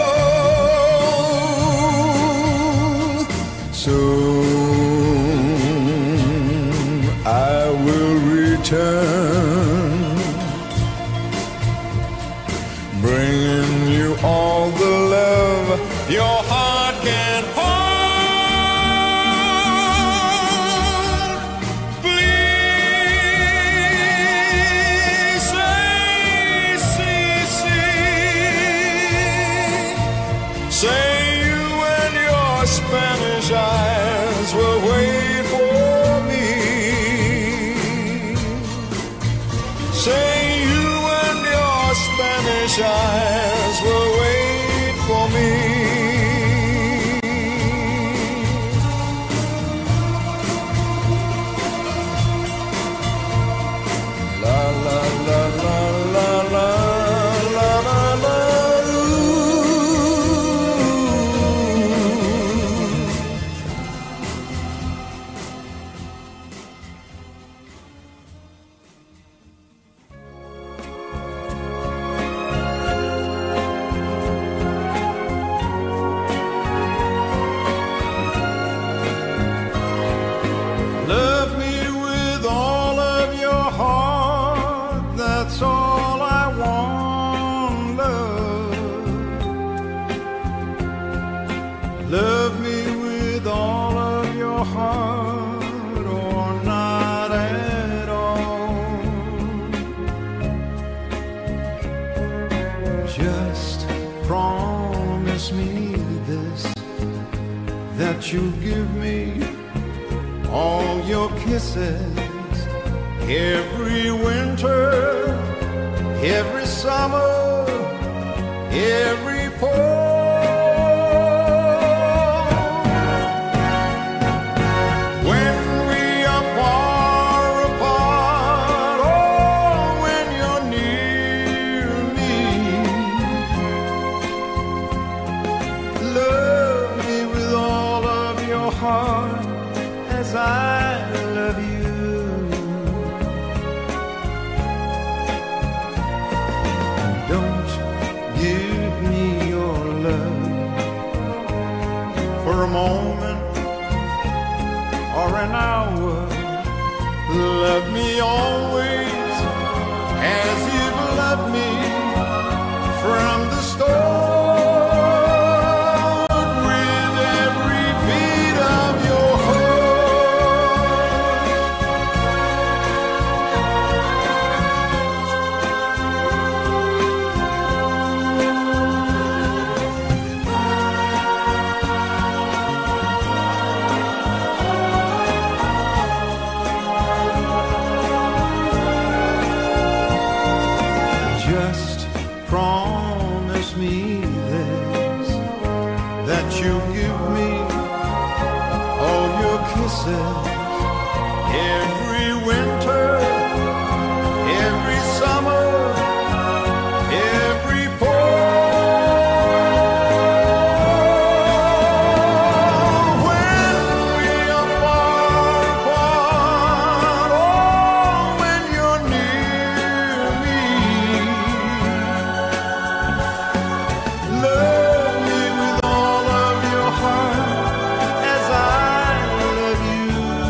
Soon I will return, bringing you all the love your heart can't hold. Please say, see, see, say you and your Spanish eyes will wait for me. Say you and your Spanish eyes will wait for me. La la la la la la la la la. Love me with all of your heart, that's all I want, love. Love me with all of your heart, or not at all. Just promise me this, that you'll give me all your kisses, every winter, every summer, every fall. When we are far apart, or when you're near me, love me with all of your heart, as I love you. Don't give me your love for a moment or an hour. Love me always as you've loved me from the start. Just promise me this, that you give me all your kisses, every winter, every summer, every fall. When we are far apart, or when you're near me, love me with all of your heart, as I love you.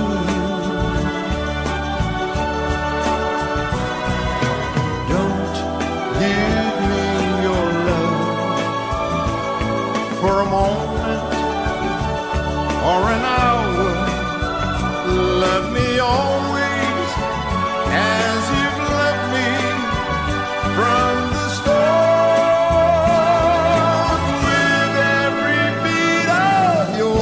Don't give me your love for a moment or an hour. Love me always as you've loved me from the start, with every beat of your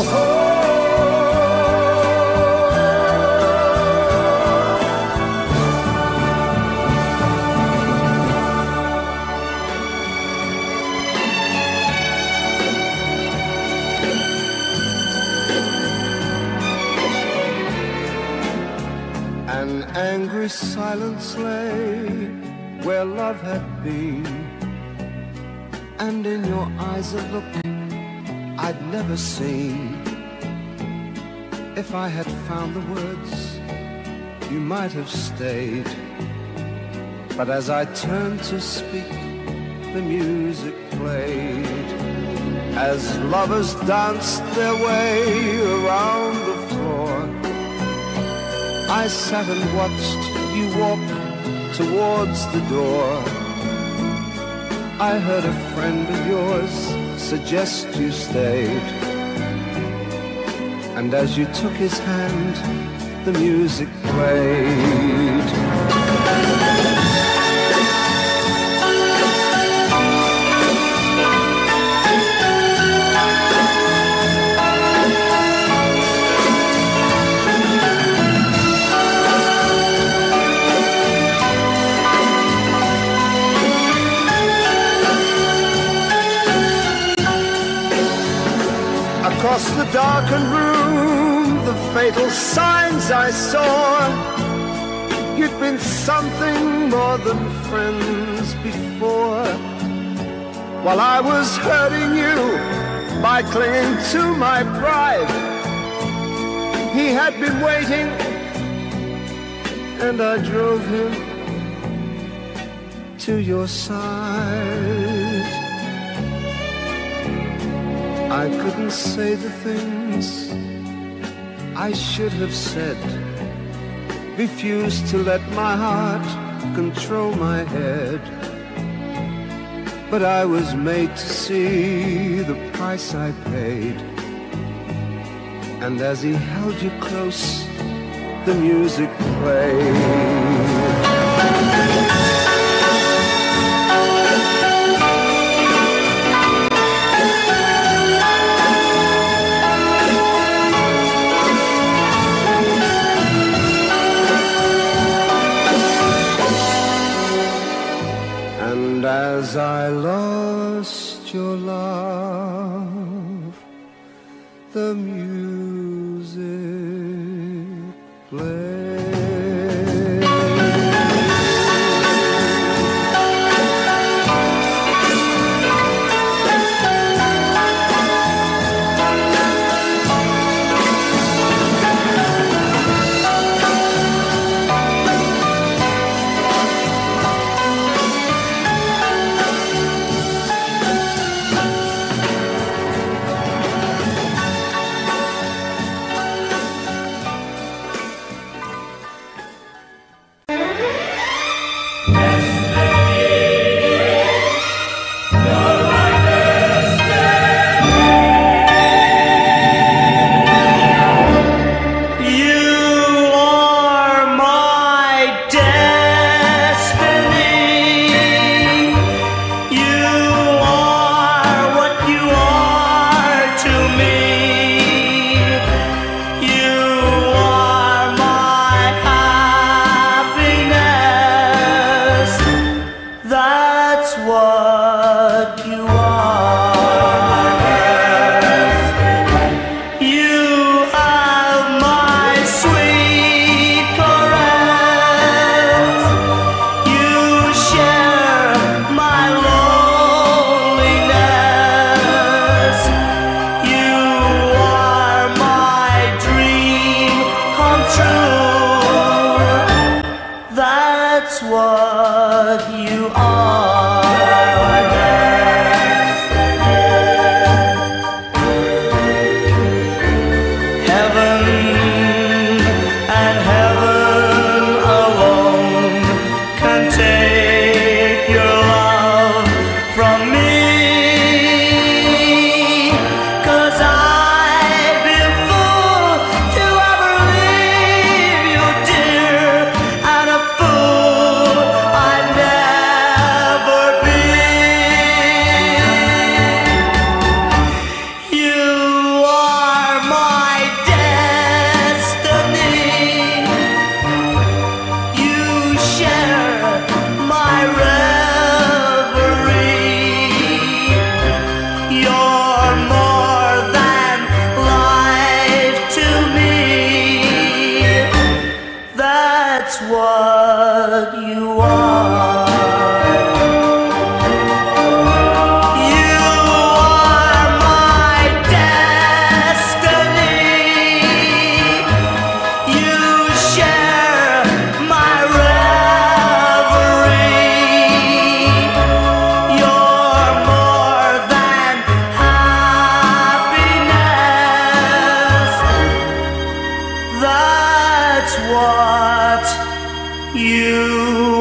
An angry silence lay where love had been, and in your eyes a look I'd never seen. If I had found the words, you might have stayed. But as I turned to speak, the music played. As lovers danced their way around the floor, I sat and watched you walk towards the door. I heard a friend of yours
suggest you stayed. And as you took his hand, the music played. Across the darkened room, the fatal signs I saw. You'd been something more than friends before. While I was hurting you by clinging to my pride, he had been waiting, and I drove him to your side. I couldn't say the things I should have said, refused to let my heart control my head. But I was made to see the price I paid. And as he held you close, the music played. And as I lost your love, the music played.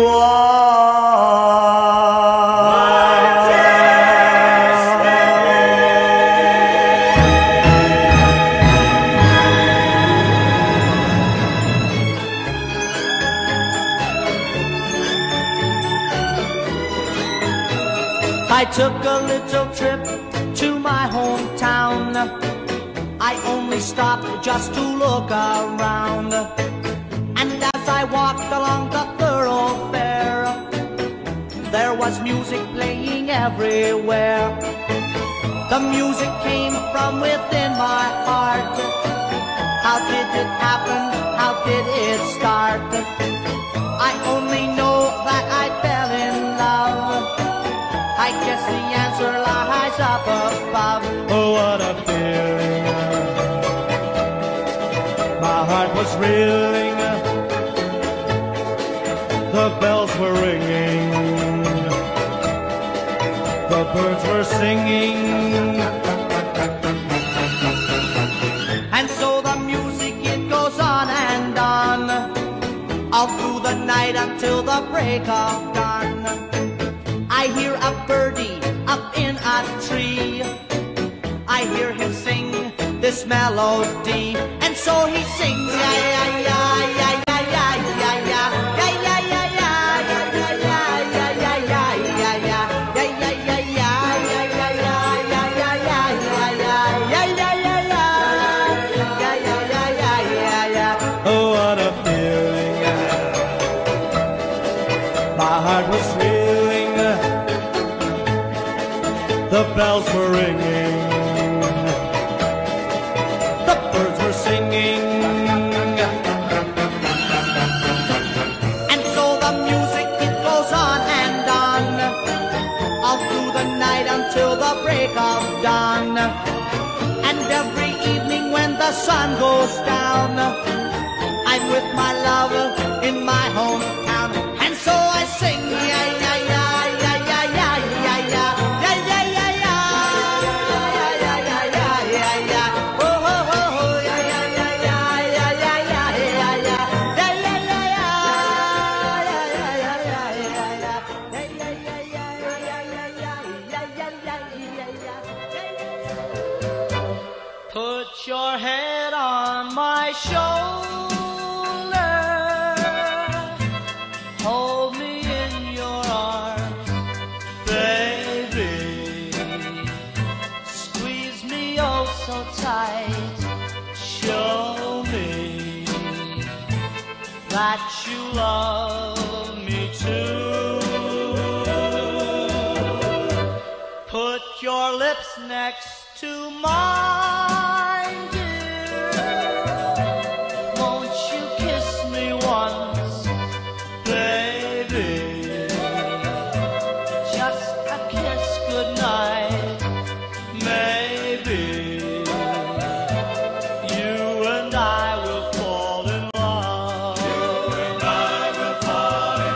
You are my destiny.
I took a little trip to my hometown. I only stopped just to look around. And as I walked along the thoroughfare, there was music playing everywhere. The music came from within my heart. How did it happen? How did it start? I only know that I fell in love. I guess the answer lies up above.
Oh, what a feeling. My heart was reeling. The bells were ringing. The birds were singing.
And so the music, it goes on and on, all through the night until the break of dawn. I hear a birdie up in a tree. I hear him sing this melody. And so he sings, yeah, yeah, yeah, yeah, yeah, yeah, yeah, yeah, yeah, yeah, yeah, yeah, yeah, yeah, yeah, yeah,
was reeling, the bells were ringing, the birds were singing,
and so the music, it goes on and on, all through the night until the break of dawn. And every evening when the sun goes down, I'm with my love in my hometown. And so I sing, yeah, yeah, yeah, yeah, yeah, yeah, yeah, yeah, yeah, yeah, yeah, yeah, yeah, yeah, yeah, yeah, oh, oh, oh, oh, yeah, yeah, yeah, yeah, yeah, yeah, yeah, yeah, yeah, yeah, yeah, yeah, yeah.
Put your head on my shoulder. Hold me in your arms, baby. Squeeze me oh so tight. Show me that you love me too. Put your lips next to mine, dear. Won't you kiss me once? Just a kiss goodnight, maybe you and I will fall in love. You and I will fall in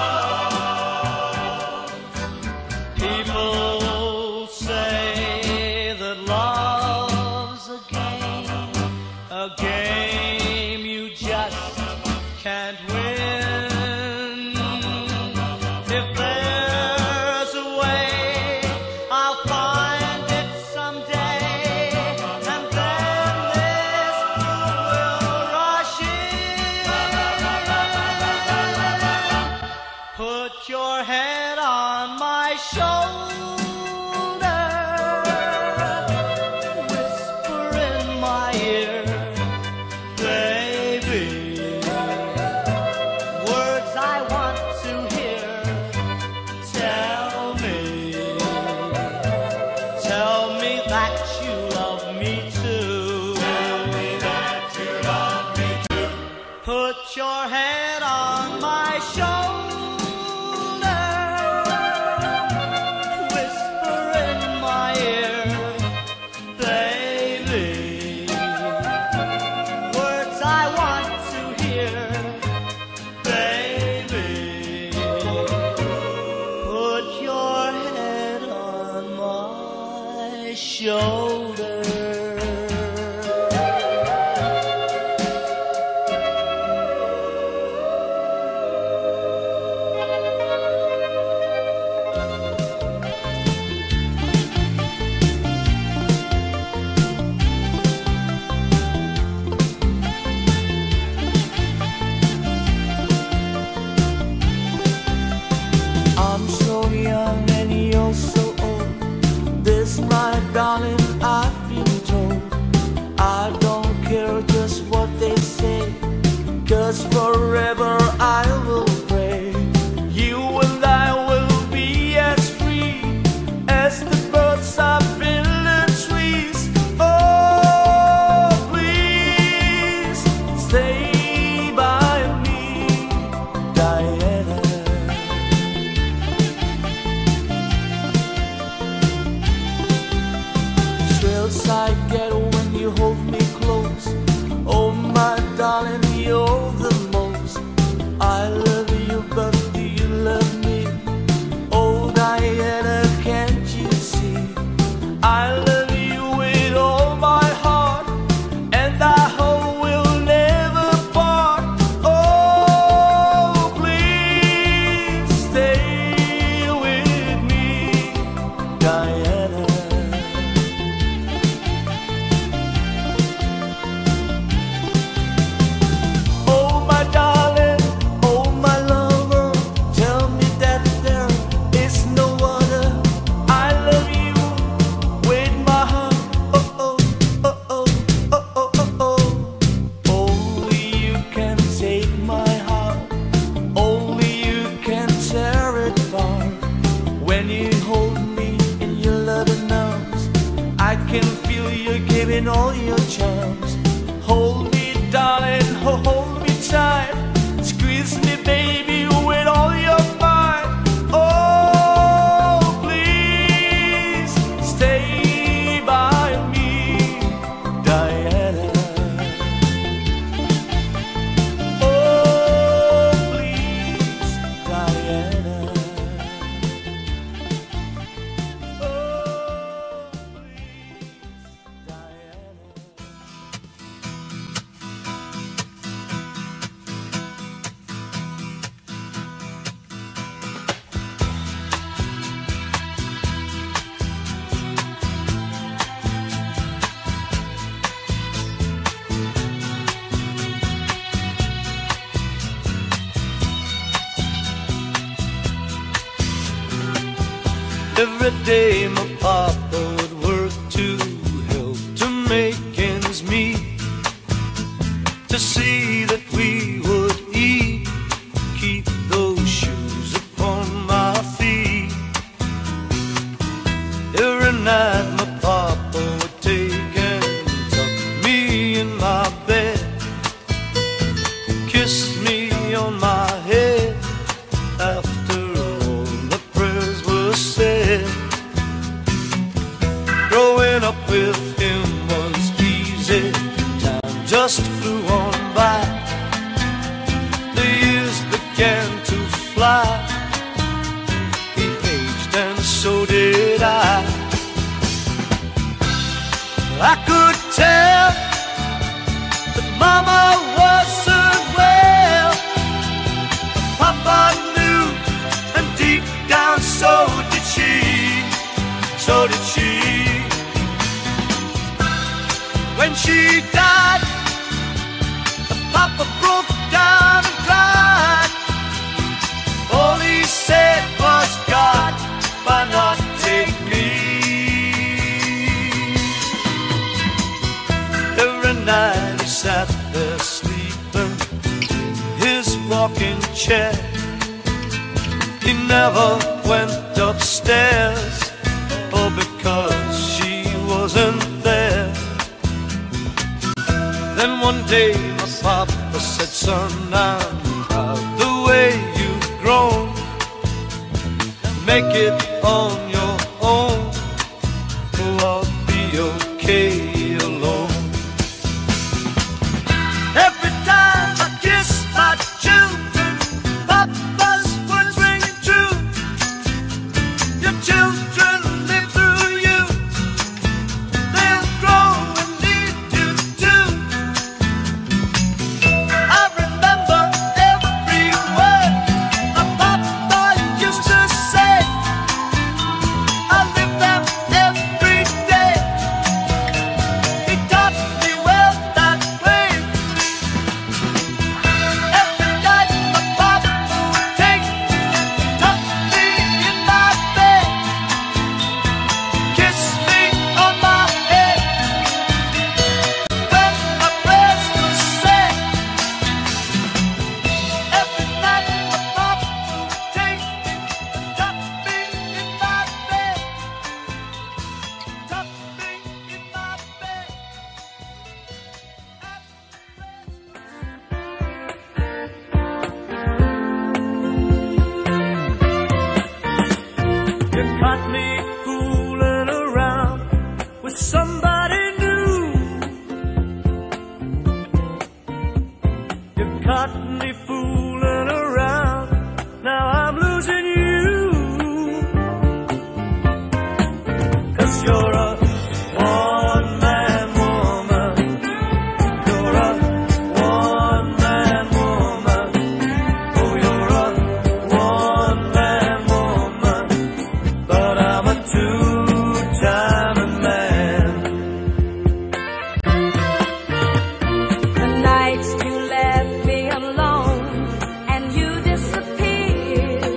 love. People say that love's a game, a game you just can't win. If there's a way, I'll find it someday, and then this moon will rush in. Put your head on my shoulder, whisper in my ear, baby, words I want to hear. Tell me, tell me that you love me too. Tell me that you love me too. Put your head on my shoulder, whisper in my ear, baby, words I want to hear, baby. Put your head on my shoulder.
I'm so young and you're so
in all your charms. Hold me, darling, hold me tight. Squeeze me, baby, with all your might. Oh, please stay by me, Diana. Oh, please, Diana. Oh, please, Diana. Every day my papa would work to help to make ends meet, to see that we would eat, keep those shoes upon my feet. Every night my papa would take and tuck me in my bed, kiss me on my head after all the prayers were said. Growing up with him was easy, time just flew on by. The years began to fly, he aged and so did I. I could tell that Mama wasn't well, Papa knew, and deep down so did she, so did she. When she died, Papa broke down and cried. All he said was, God, why not take me? Every night he sat there sleeping in his rocking chair. He never went upstairs, oh, because she wasn't there. Then one day my papa said, son, I'm proud the way you've grown. Make it on your own, oh, I'll be okay alone. Every time I kiss my children, Papa's words ring true. Your children live through you, they'll grow and need you too. I remember every word my Papa used to say. I live them every day. He taught me well that way. Every night my Papa would take, tuck me in my bed, kiss me on my head when my prayers were said. Every night my Papa would take, tuck me in my bed, tuck me in my bed. You caught me fooling around with somebody new. You caught me fooling around, now I'm losing you. 'Cause you're a one-man woman. You're a one-man woman. Oh, you're a one-man woman. But I'm a two-time man.
The nights you left me alone and you disappeared.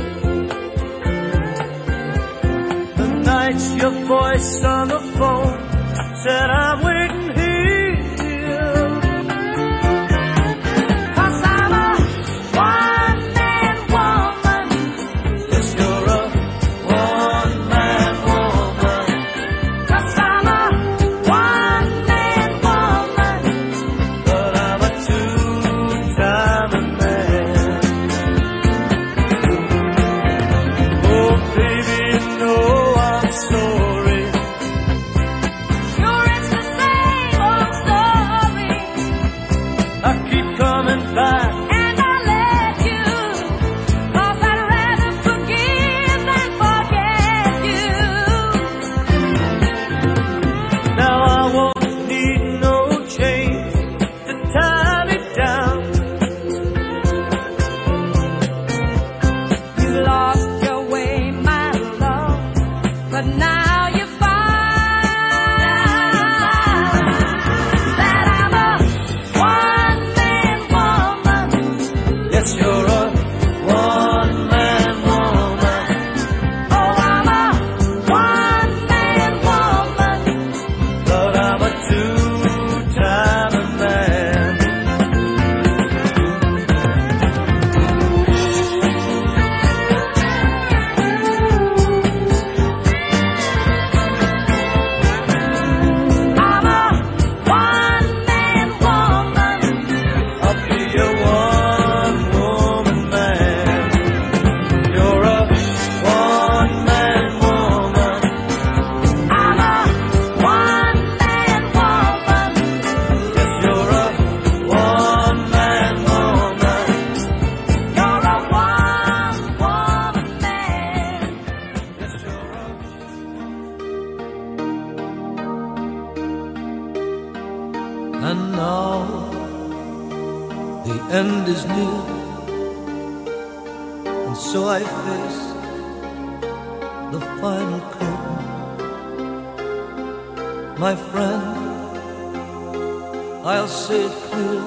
The nights your voice on the phone said I'm waiting here.
'Cause I'm a one-man woman.
Yes, you're a one-man woman.
'Cause I'm a one
And so I face the final curtain. My friend, I'll say it clear,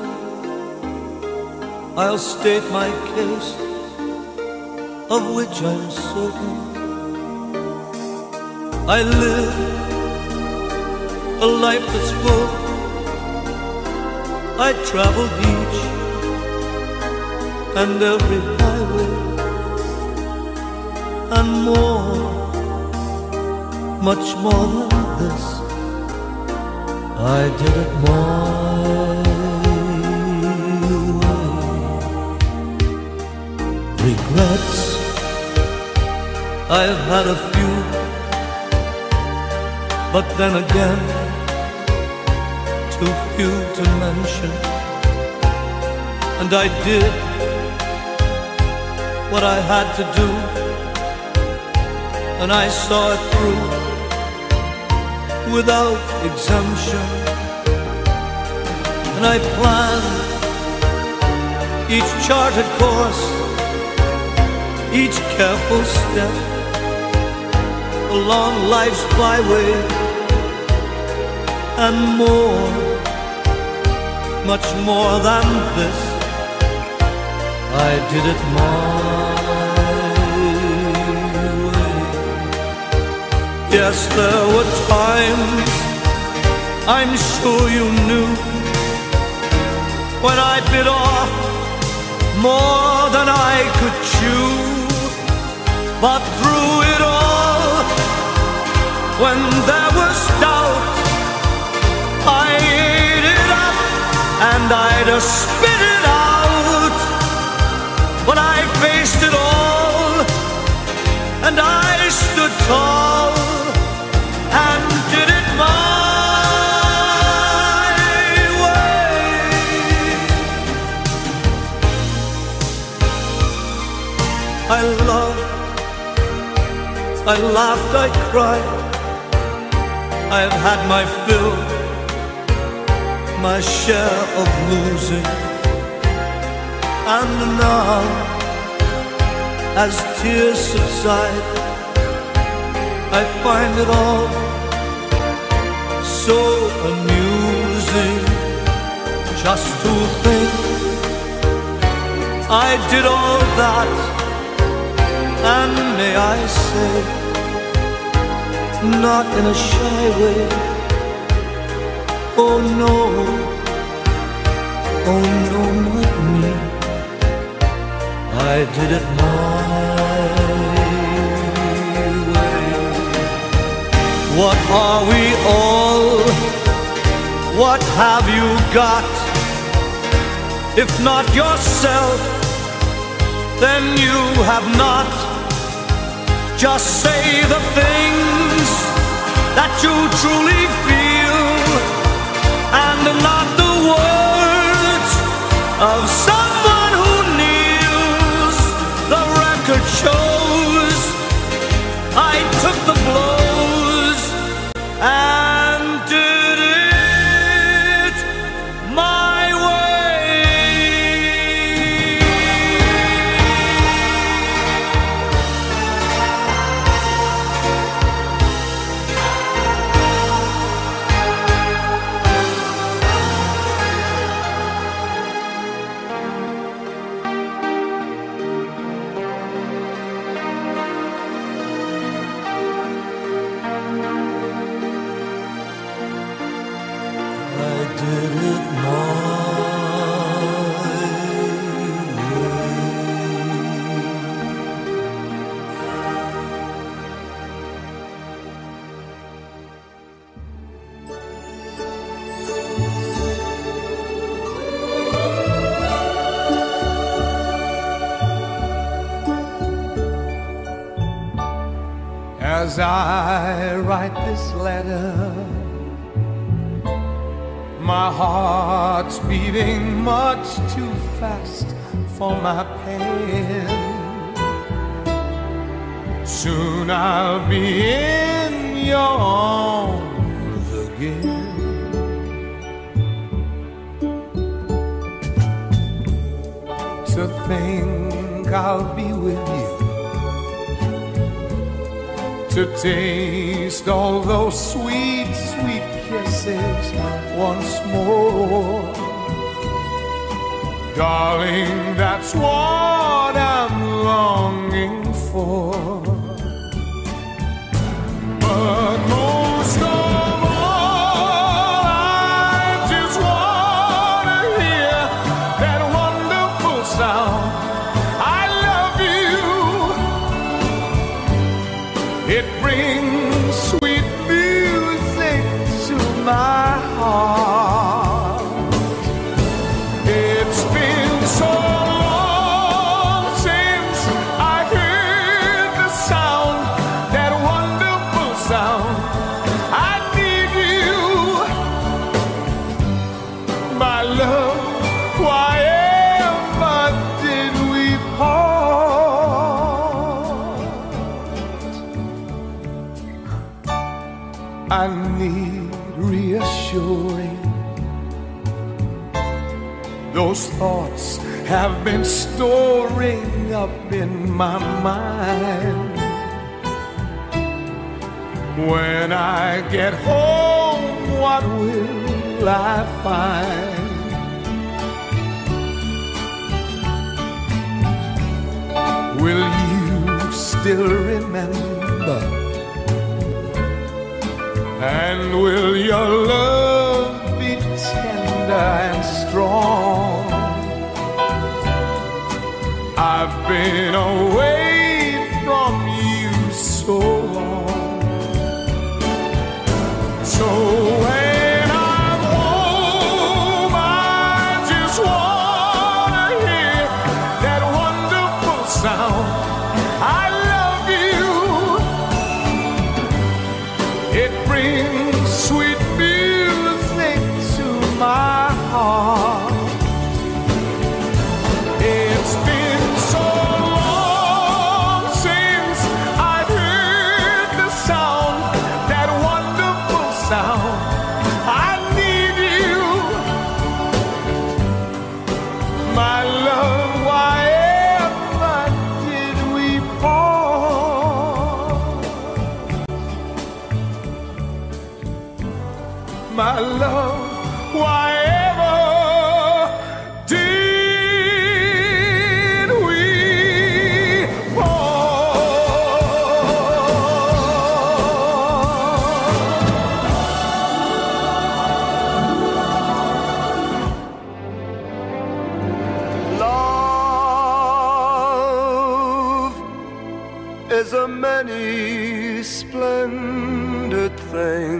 I'll state my case, of which I'm certain. I live a life that's full. I traveled each and every highway and more, much more than this. I did it my way. Regrets, I've had a few, but then again, too few to mention. And I did what I had to do, and I saw it through without exemption. And I planned each charted course, each careful step along life's byway, and more, much more than this, I did it my way. Yes, there were times, I'm sure you knew, when I bit off more than I could chew. But through it all, when there was doubt, I ate it up and I'd have spit it out. But I faced it all and I stood tall and did it my way. I loved, I laughed, I cried, I've had my fill, my share of losing. And now, as tears subside, I find it all so amusing just to think I did all that. And may I say, not in a shy way, oh no, oh no, not me, I did it my way. What are we all? What have you got? If not yourself, then you have not. Just say the things that you truly feel, and not the words of someone who kneels. The record shows I took the blows and did it my way.
As I write this letter, my heart's beating much too fast for my pen. Soon I'll be in your arms again. To think I'll be with you to taste all those sweet, sweet kisses once more. Darling, that's what I'm longing for. But most of all, I just want to hear that wonderful sound, I love you. It brings sweet music to my heart. It's been so long since I heard the sound, that wonderful sound. I need you, my love. Why ever did we part? I need reassuring. Those thoughts have been storing up in my mind. When I get home, what will I find? Will you still remember? And will your love be tender and strong? I've been away from you so long. So when I'm home, I just want to hear that wonderful sound, I love you. It brings sweet music to my heart. It's been so long since I heard the sound, that wonderful sound. I need you, my love. Why ever did we part? My love, why ever did we
Love is a many splendid thing.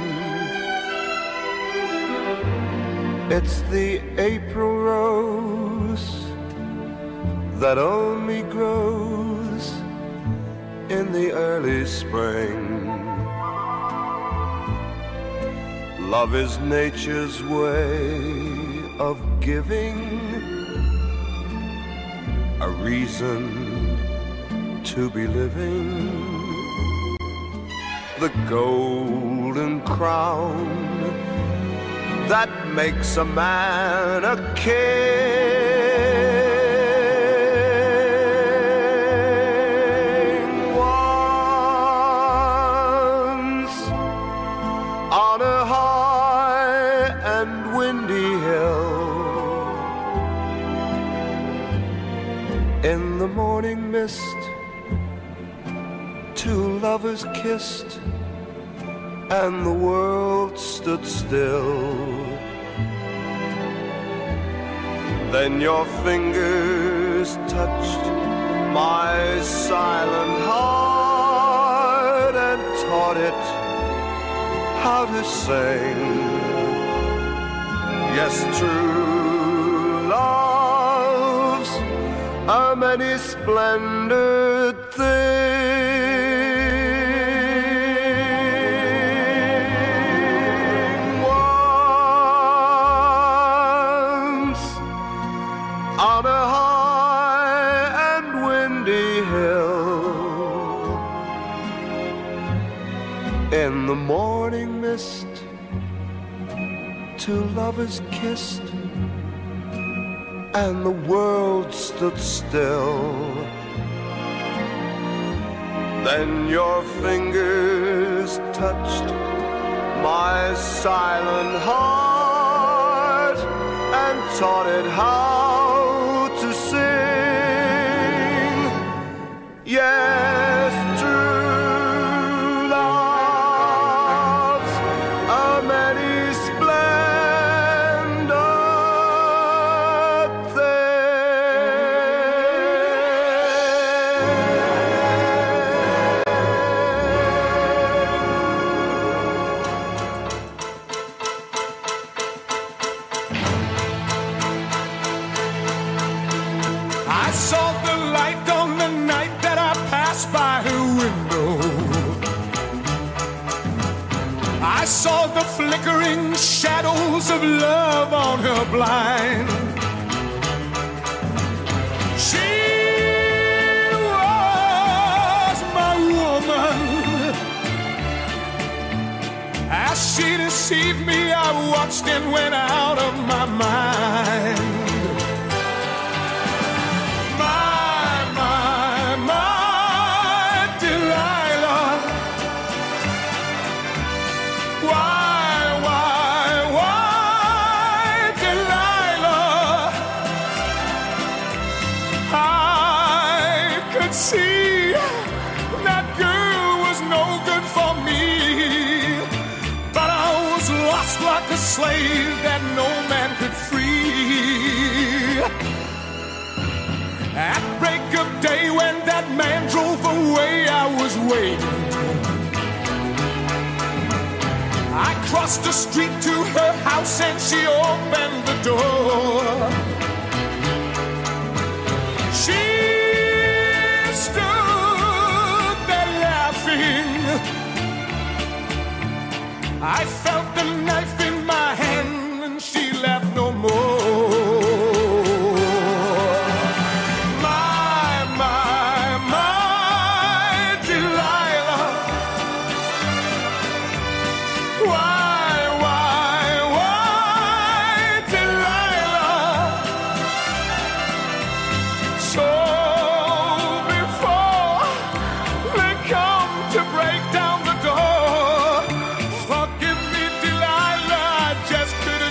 It's the April rose that only grows in the early spring. Love is nature's way of giving a reason to be living. The golden crown that makes a man a king. Once on a high and windy hill, in the morning mist, two lovers kissed, and the world stood still. Then your fingers touched my silent heart and taught it how to sing. Yes, true love's a many splendid thing. Once on a high and windy hill, in the morning mist, two lovers kissed, and the world stood still. Then your fingers touched my silent heart and taught it how to sing. Yes, true love's a many splendid
I saw the light on the night that I passed by her window. I saw the flickering shadows of love on her blind. She was my woman. As she deceived me, I watched and went out of my mind. See, that girl was no good for me, but I was lost like a slave that no man could free. At break of day when that man drove away, I was waiting. I crossed the street to her house and she opened the door. She stood there laughing. I felt the knife in my hand and she laughed no more. My, my, my Delilah. Why, why, why Delilah? So to break down the door, forgive me, Delilah, I just couldn't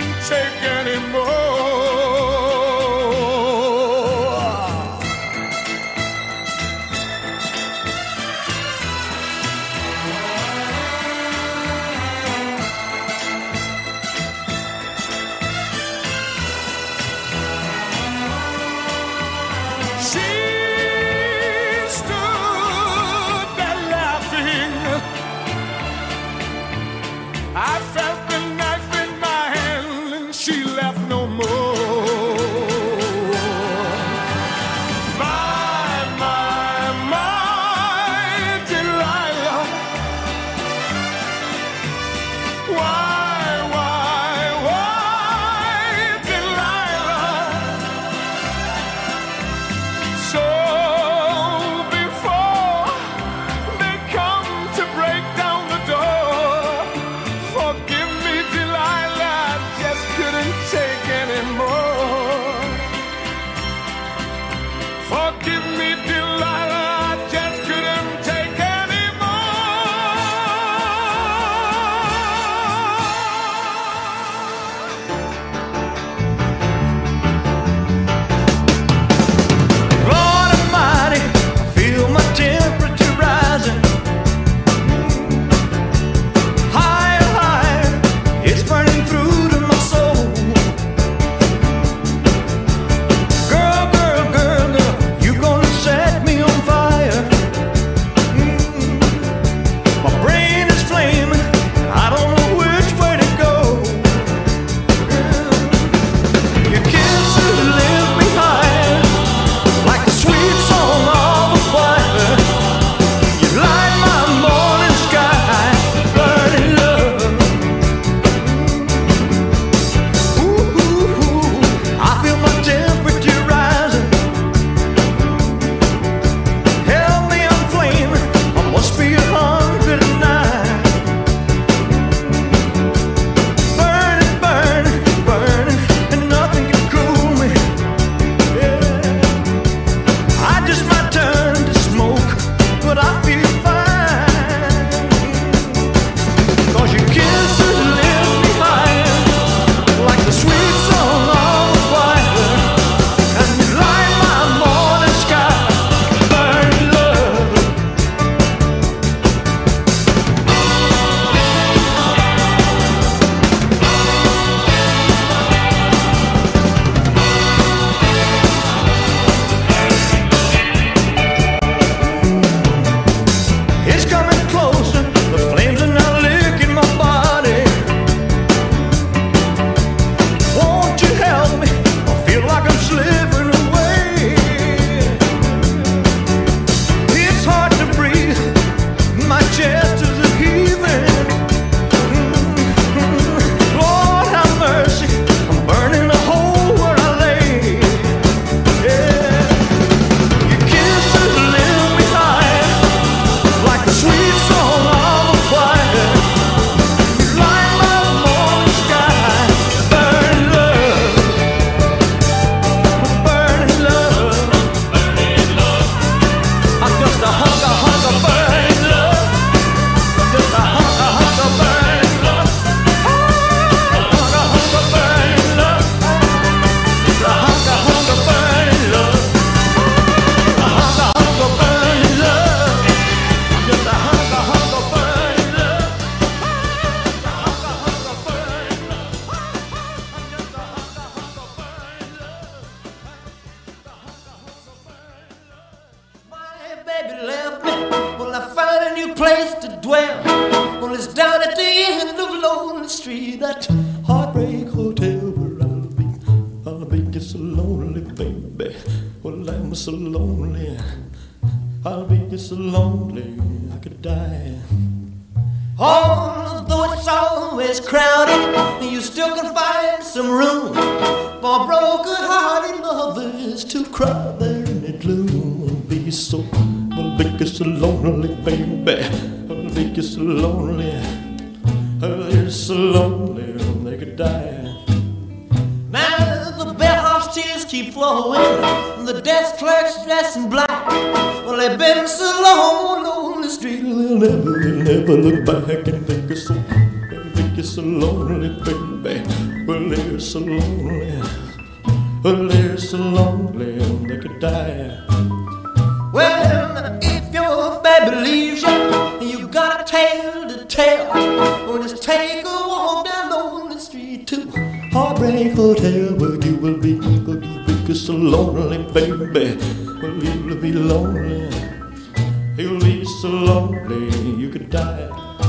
baby left me, well, I found a new place to dwell. Well, it's down at the end of Lonely Street, that Heartbreak Hotel where I'll be. I'll be just so lonely, baby. Well, I'm so lonely. I'll be just so lonely I could die. Although it's always crowded, you still can find some room for broken-hearted lovers to cry there in the gloom. Be so, I'll be just so lonely, baby. I'll be just so lonely. I'll be so lonely they could die. Now the bellhop's tears keep flowing, the desk clerk's dressed in black. Well, they've been so long on the street, they'll never, they'll never look back and think it's so, they'll think it's so lonely, baby. Well, they're so lonely, well, they're so lonely they could die. Well, if your baby leaves you, you got a tale to tell. Well, just take a walk down on the street to Heartbreak Hotel, where you will be, where you will be so lonely, baby. Well, you'll be lonely, you'll be so lonely you could die.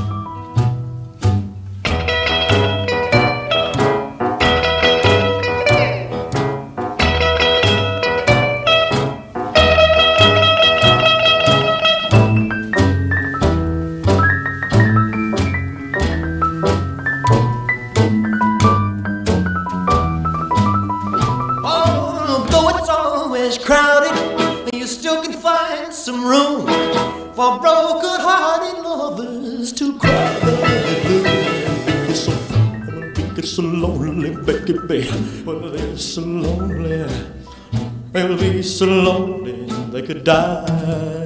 Crowded, you still can find some room for broken-hearted lovers to cry. It's so, it's so lonely, baby. Well, they're so lonely, they'll be so lonely they could die.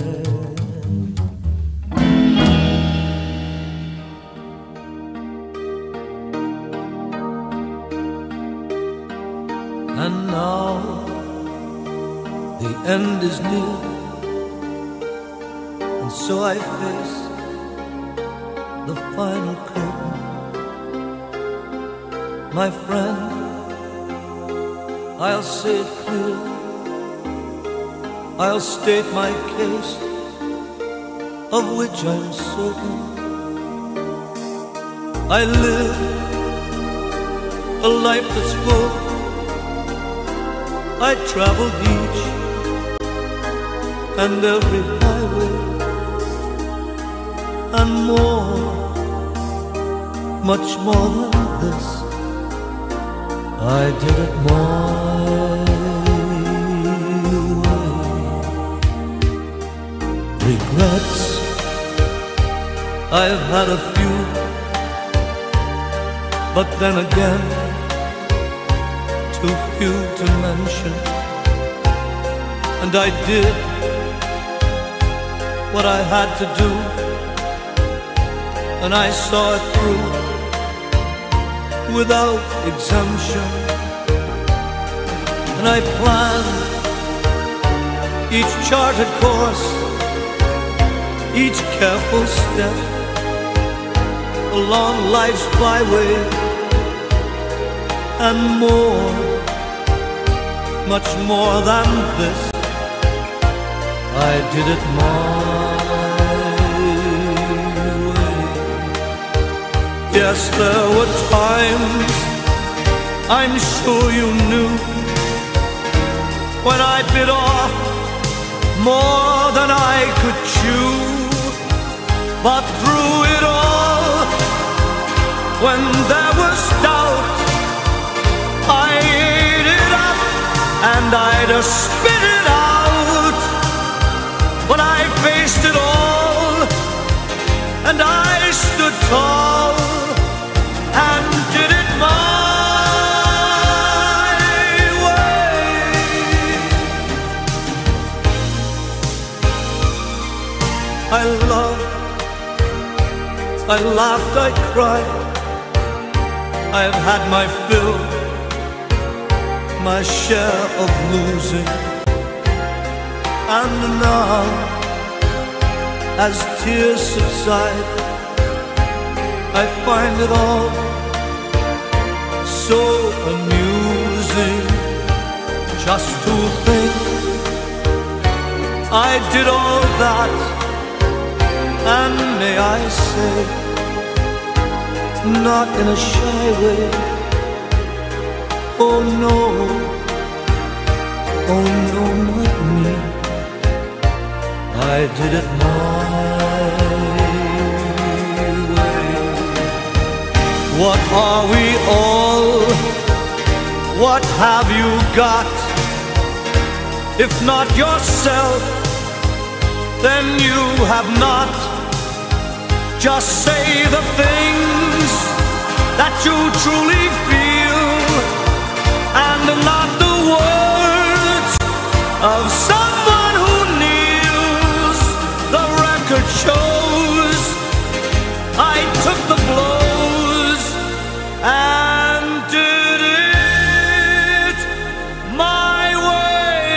And now the end is near, and so I face the final curtain. My friend, I'll say it clear, I'll state my case, of which I'm certain. I live a life that's full, I traveled each and every highway and more, much more than this. I did it my way. Regrets, I've had a few, but then again, too few to mention. And I did what I had to do, and I saw it through without exemption. And I planned each charted course, each careful step along life's byway, and more, much more than this, I did it my way. Yes, there were times, I'm sure you knew, when I bit off more than I could chew. But through it all, when there was doubt, I ate it up and I'd have spit it out. But I faced it all and I stood tall and did it my way. I loved, I laughed, I cried, I have had my fill, my share of losing. And now, as tears subside, I find it all so amusing just to think I did all that, and may I say, not in a shy way. Oh no, oh no, not me. I did it my way. What are we all? What have you got? If not yourself, then you have not. Just say the things that you truly feel, and not the words of someone who kneels. The record shows I took the blows and did it my way.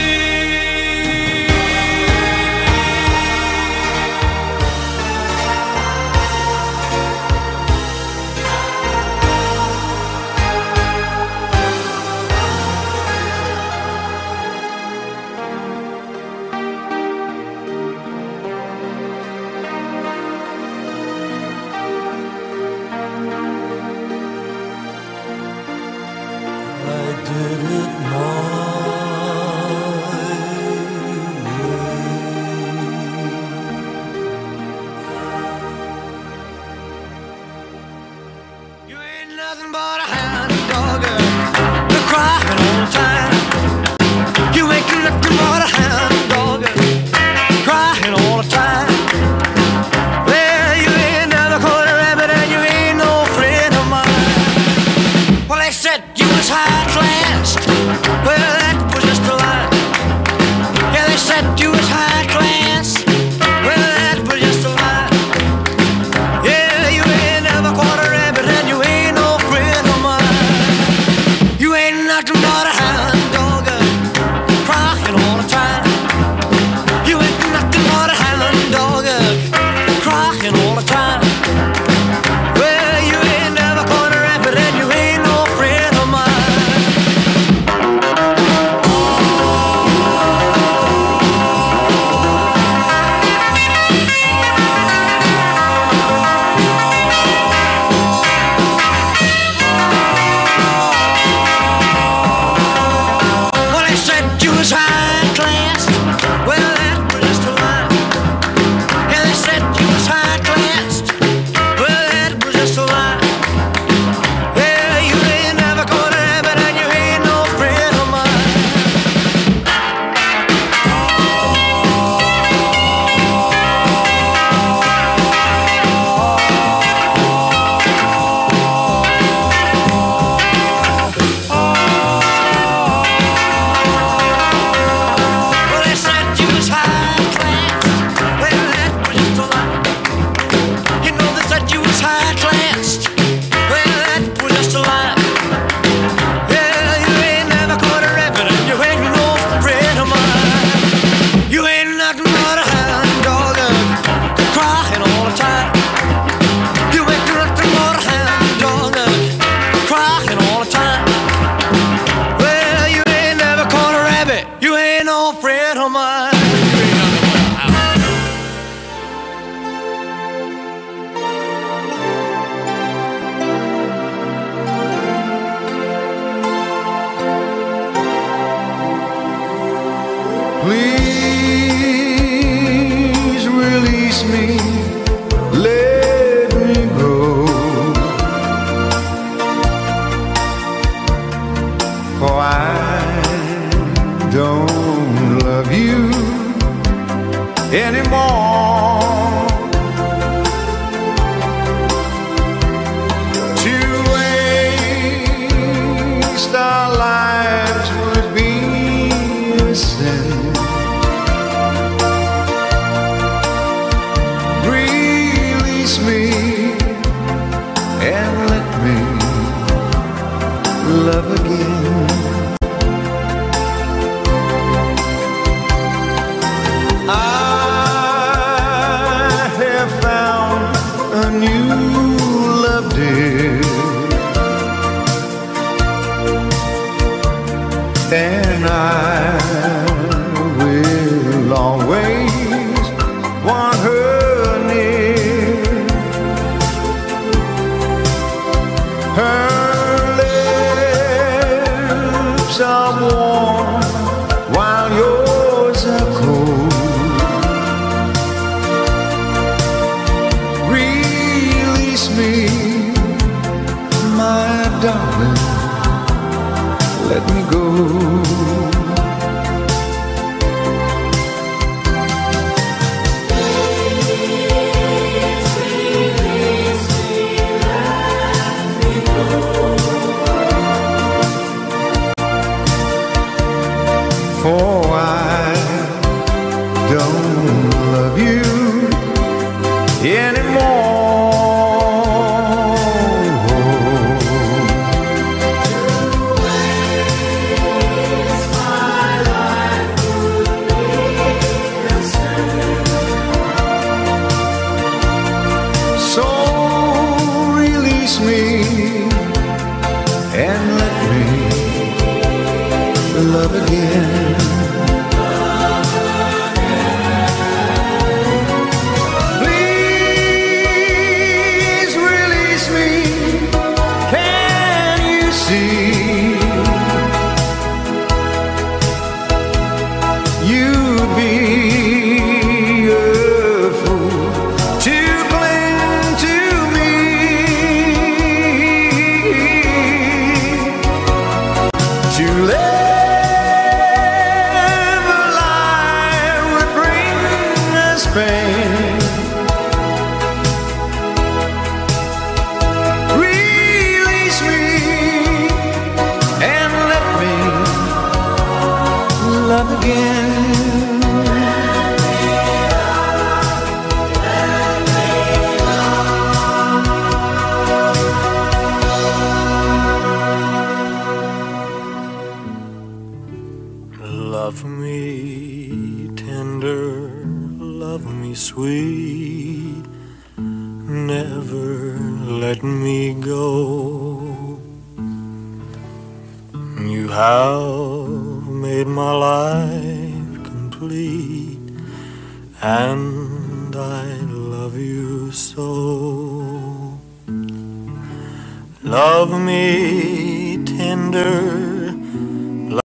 Please release me, let me go, for I don't love you anymore. To waste our lives would be a sin. Release me and let me love again. I pain. Release me and let me love again. Love me tender, love me sweet, never let me go. You have made my life complete, and I love you so. Love me tender,